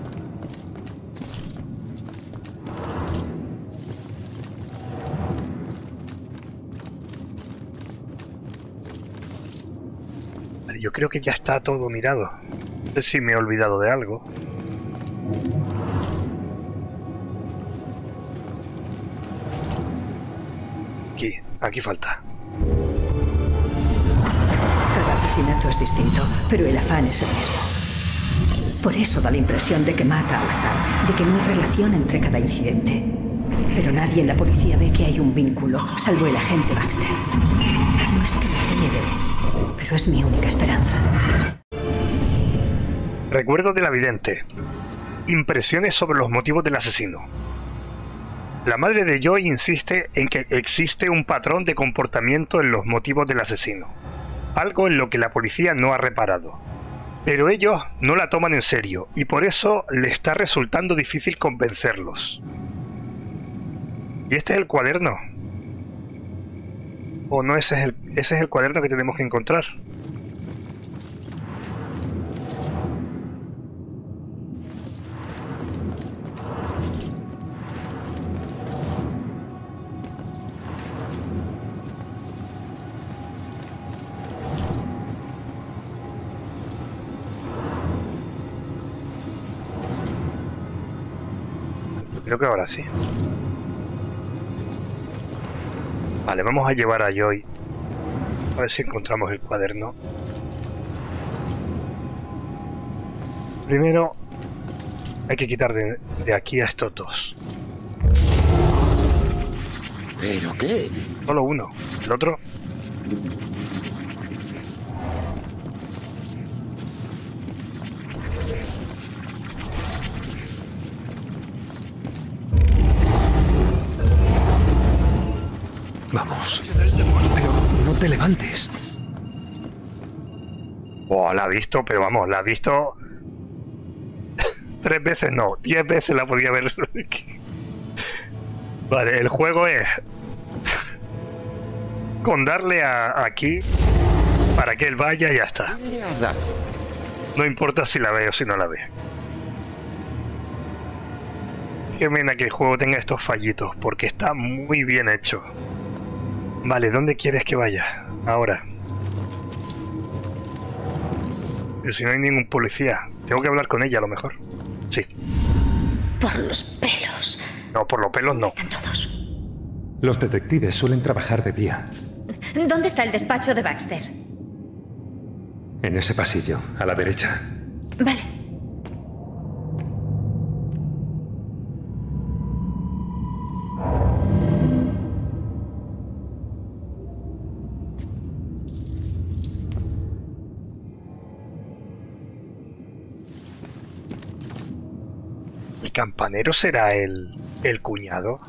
Vale, yo creo que ya está todo mirado. No sé si me he olvidado de algo. Aquí, aquí falta. Cada asesinato es distinto, pero el afán es el mismo. Por eso da la impresión de que mata al azar, de que no hay relación entre cada incidente. Pero nadie en la policía ve que hay un vínculo, salvo el agente Baxter. No es que me ciegue, pero es mi única esperanza. Recuerdo de la vidente. Impresiones sobre los motivos del asesino. La madre de Joy insiste en que existe un patrón de comportamiento en los motivos del asesino. Algo en lo que la policía no ha reparado. Pero ellos no la toman en serio y por eso le está resultando difícil convencerlos. ¿Y este es el cuaderno? ¿O no ese es el, ese es el cuaderno que tenemos que encontrar? Creo que ahora sí. Vale, vamos a llevar a Joy. A ver si encontramos el cuaderno. Primero hay que quitar de, de aquí a estos dos. ¿Pero qué? Solo uno. El otro... Vamos. Pero no te levantes. Oh, la ha visto, pero vamos, la ha visto... Tres veces no, diez veces la podía ver. Vale, el juego es... con darle a aquí para que él vaya y ya está. No importa si la ve o si no la ve. Qué pena que el juego tenga estos fallitos, porque está muy bien hecho. Vale, ¿dónde quieres que vaya? Ahora. Pero si no hay ningún policía, tengo que hablar con ella a lo mejor. Sí. Por los pelos. No, por los pelos no. Están todos. Los detectives suelen trabajar de día. ¿Dónde está el despacho de Baxter? En ese pasillo, a la derecha. Vale. ¿El campanero será el, el cuñado?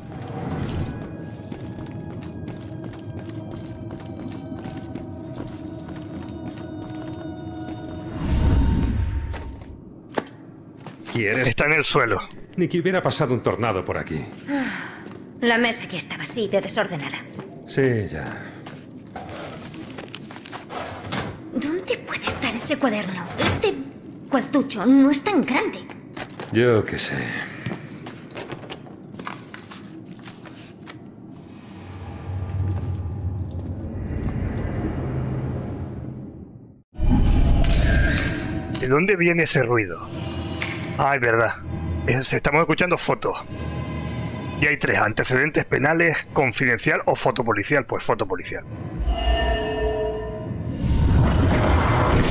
¿Quieres? Está en el suelo. Ni que hubiera pasado un tornado por aquí. La mesa ya estaba así de desordenada. Sí, ya. ¿Dónde puede estar ese cuaderno? Este cuartucho no es tan grande. Yo qué sé. ¿De dónde viene ese ruido? Ah, es verdad. Es, estamos escuchando fotos. Y hay tres: antecedentes penales, confidencial o foto policial. Pues foto policial.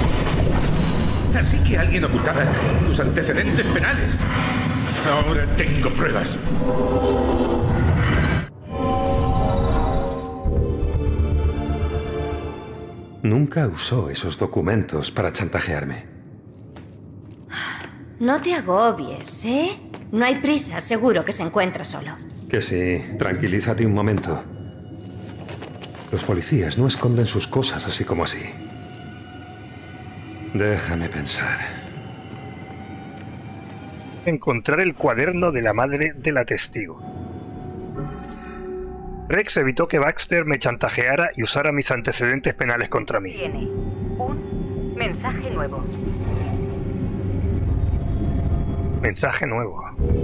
Así que alguien ocultaba tus antecedentes penales. Ahora tengo pruebas. Nunca usó esos documentos para chantajearme. No te agobies, ¿eh? No hay prisa, seguro que se encuentra solo. Que sí, tranquilízate un momento. Los policías no esconden sus cosas así como así. Déjame pensar. Encontrar el cuaderno de la madre de la testigo. Rex evitó que Baxter me chantajeara y usara mis antecedentes penales contra mí. Tiene un mensaje nuevo. Mensaje nuevo.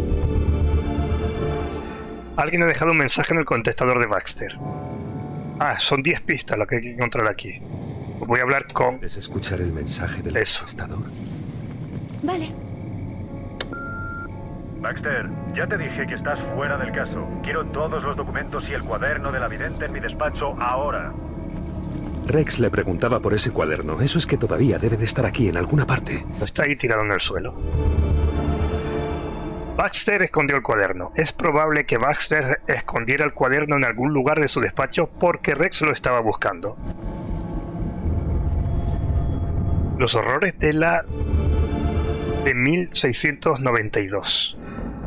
Alguien ha dejado un mensaje en el contestador de Baxter. Ah, son diez pistas lo que hay que encontrar aquí. Voy a hablar con... ¿Puedes escuchar el mensaje del contestador? Vale. Baxter, ya te dije que estás fuera del caso. Quiero todos los documentos y el cuaderno de la vidente en mi despacho ahora. Rex le preguntaba por ese cuaderno. Eso es que todavía debe de estar aquí, en alguna parte. Está ahí tirado en el suelo. Baxter escondió el cuaderno. Es probable que Baxter escondiera el cuaderno en algún lugar de su despacho porque Rex lo estaba buscando. Los horrores de la... de mil seiscientos noventa y dos.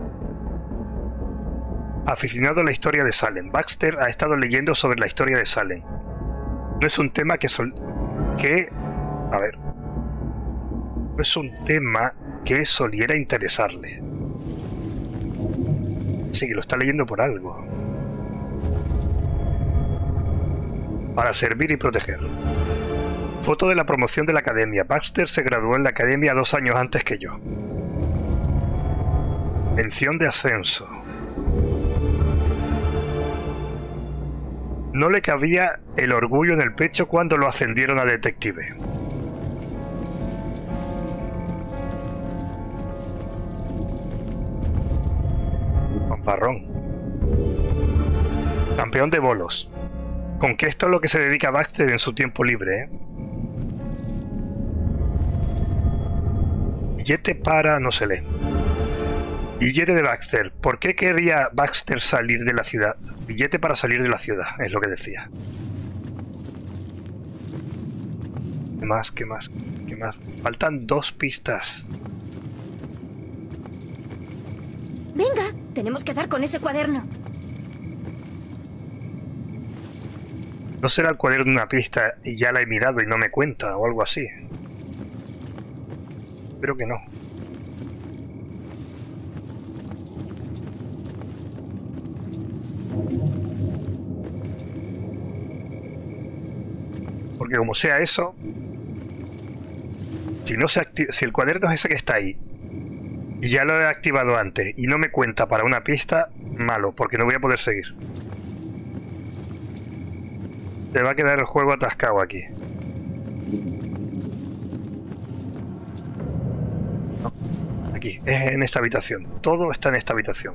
Aficionado a la historia de Salem, Baxter ha estado leyendo sobre la historia de Salem. No es un tema que sol... que... a ver... no es un tema que soliera interesarle. Así que lo está leyendo por algo. Para servir y proteger. Foto de la promoción de la academia. Baxter se graduó en la academia dos años antes que yo. Mención de ascenso. No le cabía el orgullo en el pecho cuando lo ascendieron a detective. Fanfarrón. Campeón de bolos. Con que esto es lo que se dedica a Baxter en su tiempo libre, ¿eh? Billete para... no se lee. Billete de Baxter. ¿Por qué quería Baxter salir de la ciudad? Billete para salir de la ciudad, es lo que decía. ¿Qué más? ¿Qué más? ¿Qué más? Faltan dos pistas. Venga, tenemos que dar con ese cuaderno. ¿No será el cuaderno de una pista y ya la he mirado y no me cuenta o algo así? Espero que no. Porque como sea eso, si no se activa, si el cuaderno es ese que está ahí y ya lo he activado antes y no me cuenta para una pista, malo, porque no voy a poder seguir. Se va a quedar el juego atascado aquí. No, aquí, es en esta habitación. Todo está en esta habitación.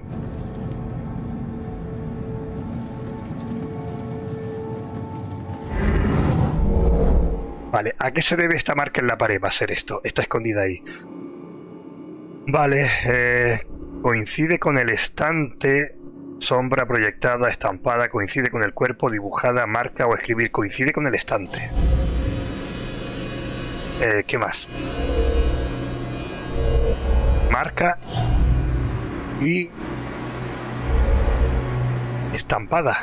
Vale, ¿a qué se debe esta marca en la pared? Va a ser esto, está escondida ahí. Vale, eh, coincide con el estante, sombra proyectada, estampada, coincide con el cuerpo, dibujada, marca o escribir, coincide con el estante. Eh, ¿qué más? Marca y estampada.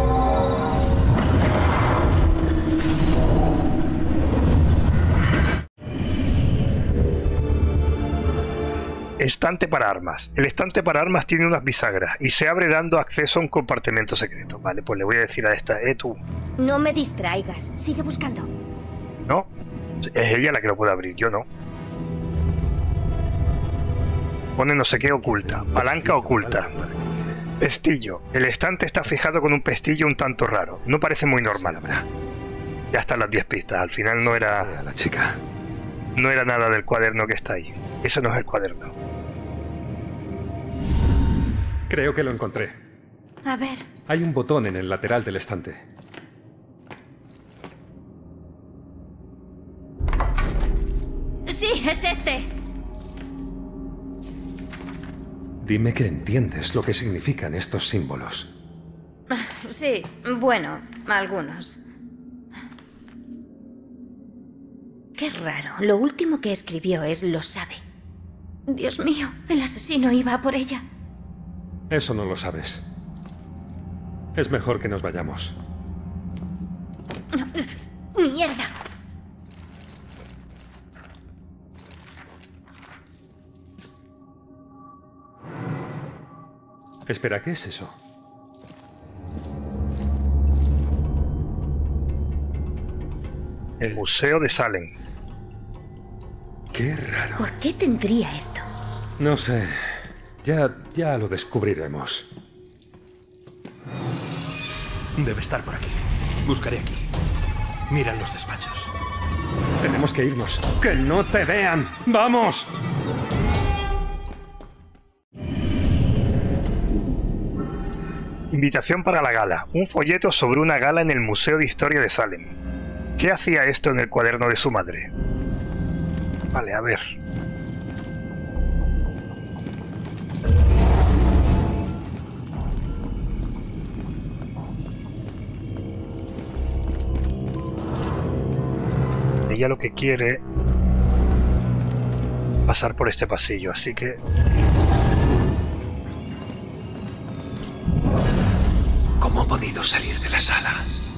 Estante para armas. El estante para armas tiene unas bisagras y se abre dando acceso a un compartimento secreto. Vale, pues le voy a decir a esta, eh tú. No me distraigas, sigue buscando. No, es ella la que lo puede abrir, yo no. Pone no sé qué oculta, palanca oculta. Pestillo. El estante está fijado con un pestillo un tanto raro. No parece muy normal. Ya están las diez pistas. Al final no era... la chica. No era nada del cuaderno que está ahí. Ese no es el cuaderno. Creo que lo encontré. A ver. Hay un botón en el lateral del estante. Sí, es este. Dime que entiendes lo que significan estos símbolos. Sí, bueno, algunos. Qué raro. Lo último que escribió es lo sabe. Dios mío, el asesino iba a por ella. Eso no lo sabes. Es mejor que nos vayamos. ¡Mierda! Espera, ¿qué es eso? El Museo de Salem. Qué raro. ¿Por qué tendría esto? No sé. Ya, ya lo descubriremos. Debe estar por aquí. Buscaré aquí. Mira en los despachos. Tenemos que irnos. ¡Que no te vean! ¡Vamos! Invitación para la gala. Un folleto sobre una gala en el Museo de Historia de Salem. ¿Qué hacía esto en el cuaderno de su madre? Vale, a ver. Ella lo que quiere pasar por este pasillo, así que... ¿Cómo ha podido salir de la sala?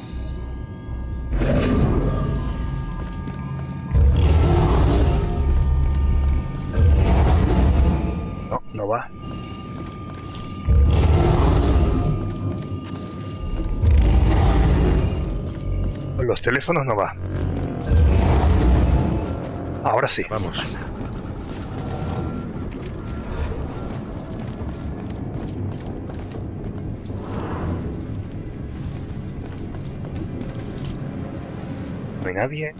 No, no va. Con los teléfonos no va. Ahora sí. Vamos. No hay nadie.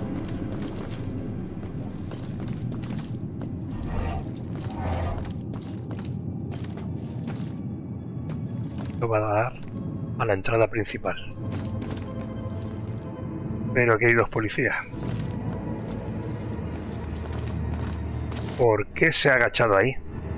Lo va a dar a la entrada principal. Pero aquí hay dos policías. ¿Por qué se ha agachado ahí?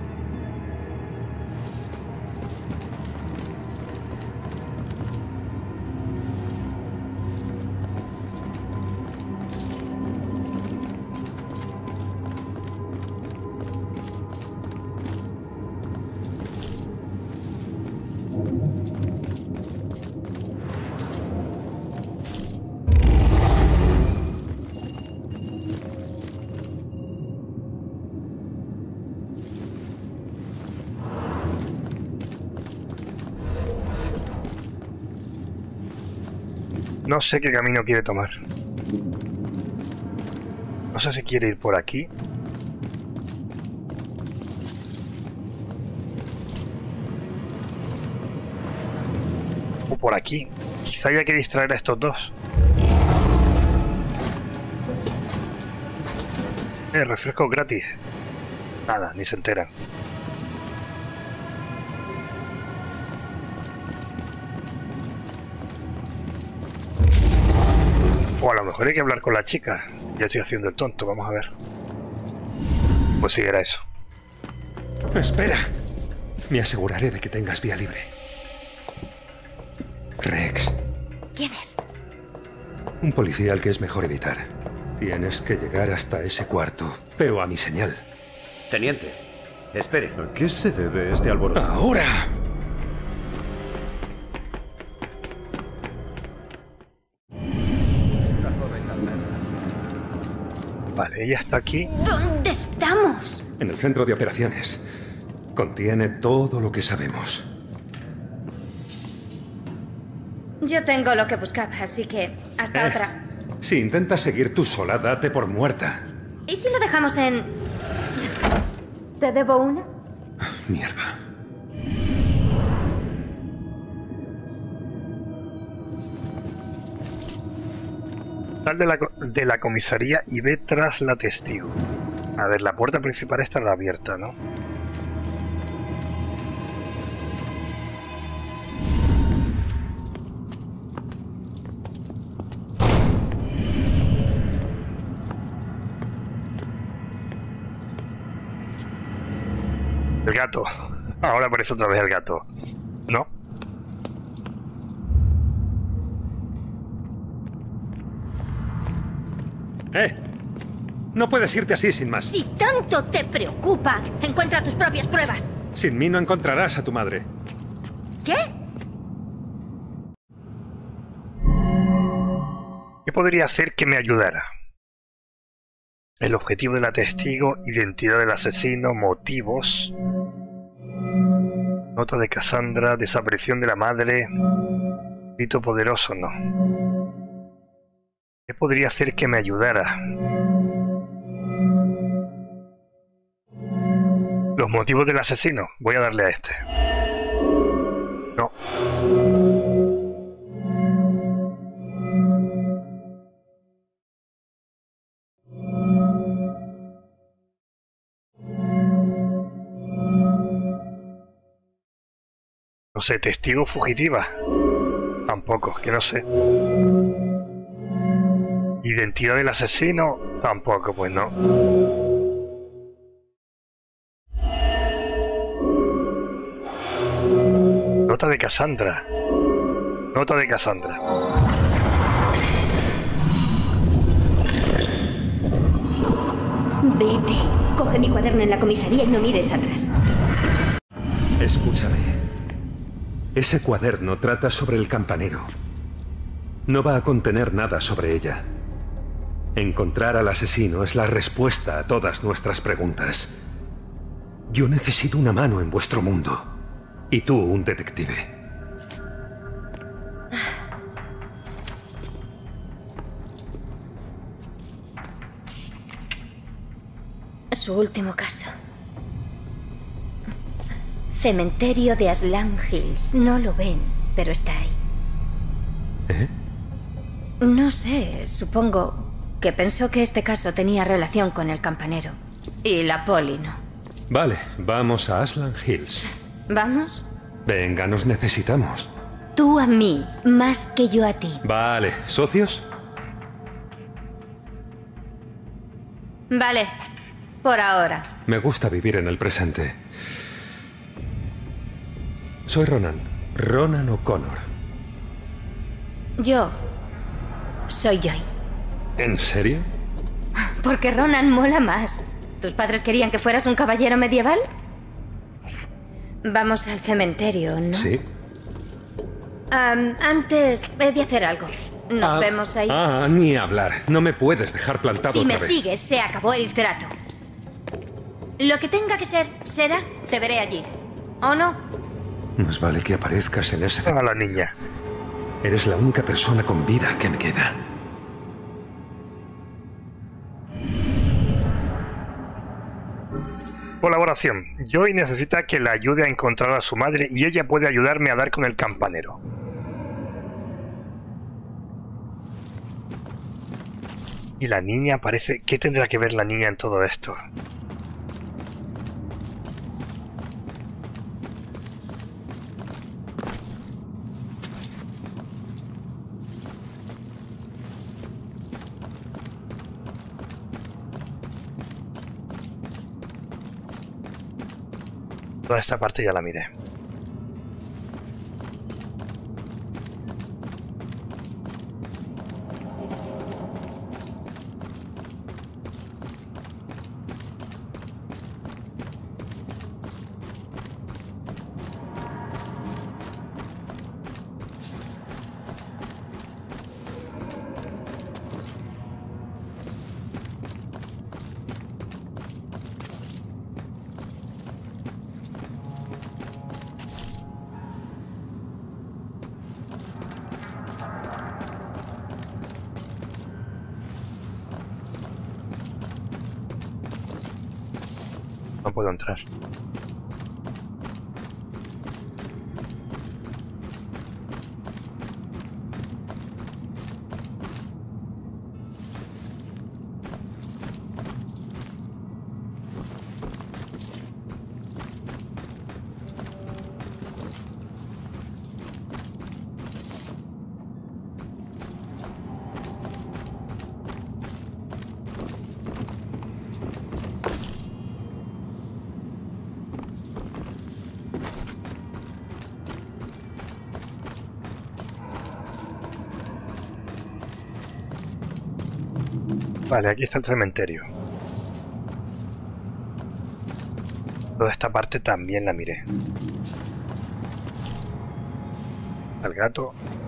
No sé qué camino quiere tomar. No sé si quiere ir por aquí. O por aquí. Quizá haya que distraer a estos dos. Eh, refrescos gratis. Nada, ni se enteran. O a lo mejor hay que hablar con la chica. Ya estoy haciendo el tonto, vamos a ver. Pues sí, era eso. Espera. Me aseguraré de que tengas vía libre. Rex. ¿Quién es? Un policía al que es mejor evitar. Tienes que llegar hasta ese cuarto, pero a mi señal. Teniente, espere. ¿A qué se debe este alboroto? ¡Ahora! Vale, ella está aquí. ¿Dónde estamos? En el centro de operaciones. Contiene todo lo que sabemos. Yo tengo lo que buscaba, así que hasta Eh. otra. Si intentas seguir tú sola, date por muerta. ¿Y si lo dejamos en...? ¿Te debo una? Mierda. Sal de la, co- de la comisaría y ve tras la testigo. A ver, la puerta principal estará abierta, ¿no? gato. Ahora aparece otra vez el gato. ¿No? ¡Eh! No puedes irte así sin más. Si tanto te preocupa, encuentra tus propias pruebas. Sin mí no encontrarás a tu madre. ¿Qué? ¿Qué podría hacer que me ayudara? El objetivo de la testigo, identidad del asesino, motivos... Nota de Cassandra, desaparición de la madre... Grito poderoso, no. ¿Qué podría hacer que me ayudara? Los motivos del asesino. Voy a darle a este. No. No sé, testigo fugitiva. Tampoco, que no sé. Identidad del asesino. Tampoco, pues no. Nota de Cassandra. Nota de Cassandra. Vete. Coge mi cuaderno en la comisaría y no mires atrás. Escúchame. Ese cuaderno trata sobre el campanero. No va a contener nada sobre ella. Encontrar al asesino es la respuesta a todas nuestras preguntas. Yo necesito una mano en vuestro mundo. Y tú, un detective. Su último caso. Cementerio de Aslan Hills. No lo ven, pero está ahí. ¿Eh? No sé, supongo que pensó que este caso tenía relación con el campanero. Y la poli no. Vale, vamos a Aslan Hills. ¿Vamos? Venga, nos necesitamos. Tú a mí, más que yo a ti. Vale, ¿socios? Vale, por ahora. Me gusta vivir en el presente. Soy Ronan. Ronan O'Connor. Yo soy Joy. ¿En serio? Porque Ronan mola más. ¿Tus padres querían que fueras un caballero medieval? Vamos al cementerio, ¿no? Sí. Um, antes he de hacer algo. ¿Nos ah, vemos ahí? Ah, ni hablar. No me puedes dejar plantado Si otra me vez. sigues, se acabó el trato. Lo que tenga que ser, será. Te veré allí. ¿O no? Más vale que aparezcas en ese... A la niña. Eres la única persona con vida que me queda. Colaboración. Joy necesita que la ayude a encontrar a su madre y ella puede ayudarme a dar con el campanero. Y la niña parece... ¿Qué tendrá que ver la niña en todo esto? Toda esta parte ya la miré. No puedo entrar. Vale, aquí está el cementerio. Toda esta parte también la miré. Al gato.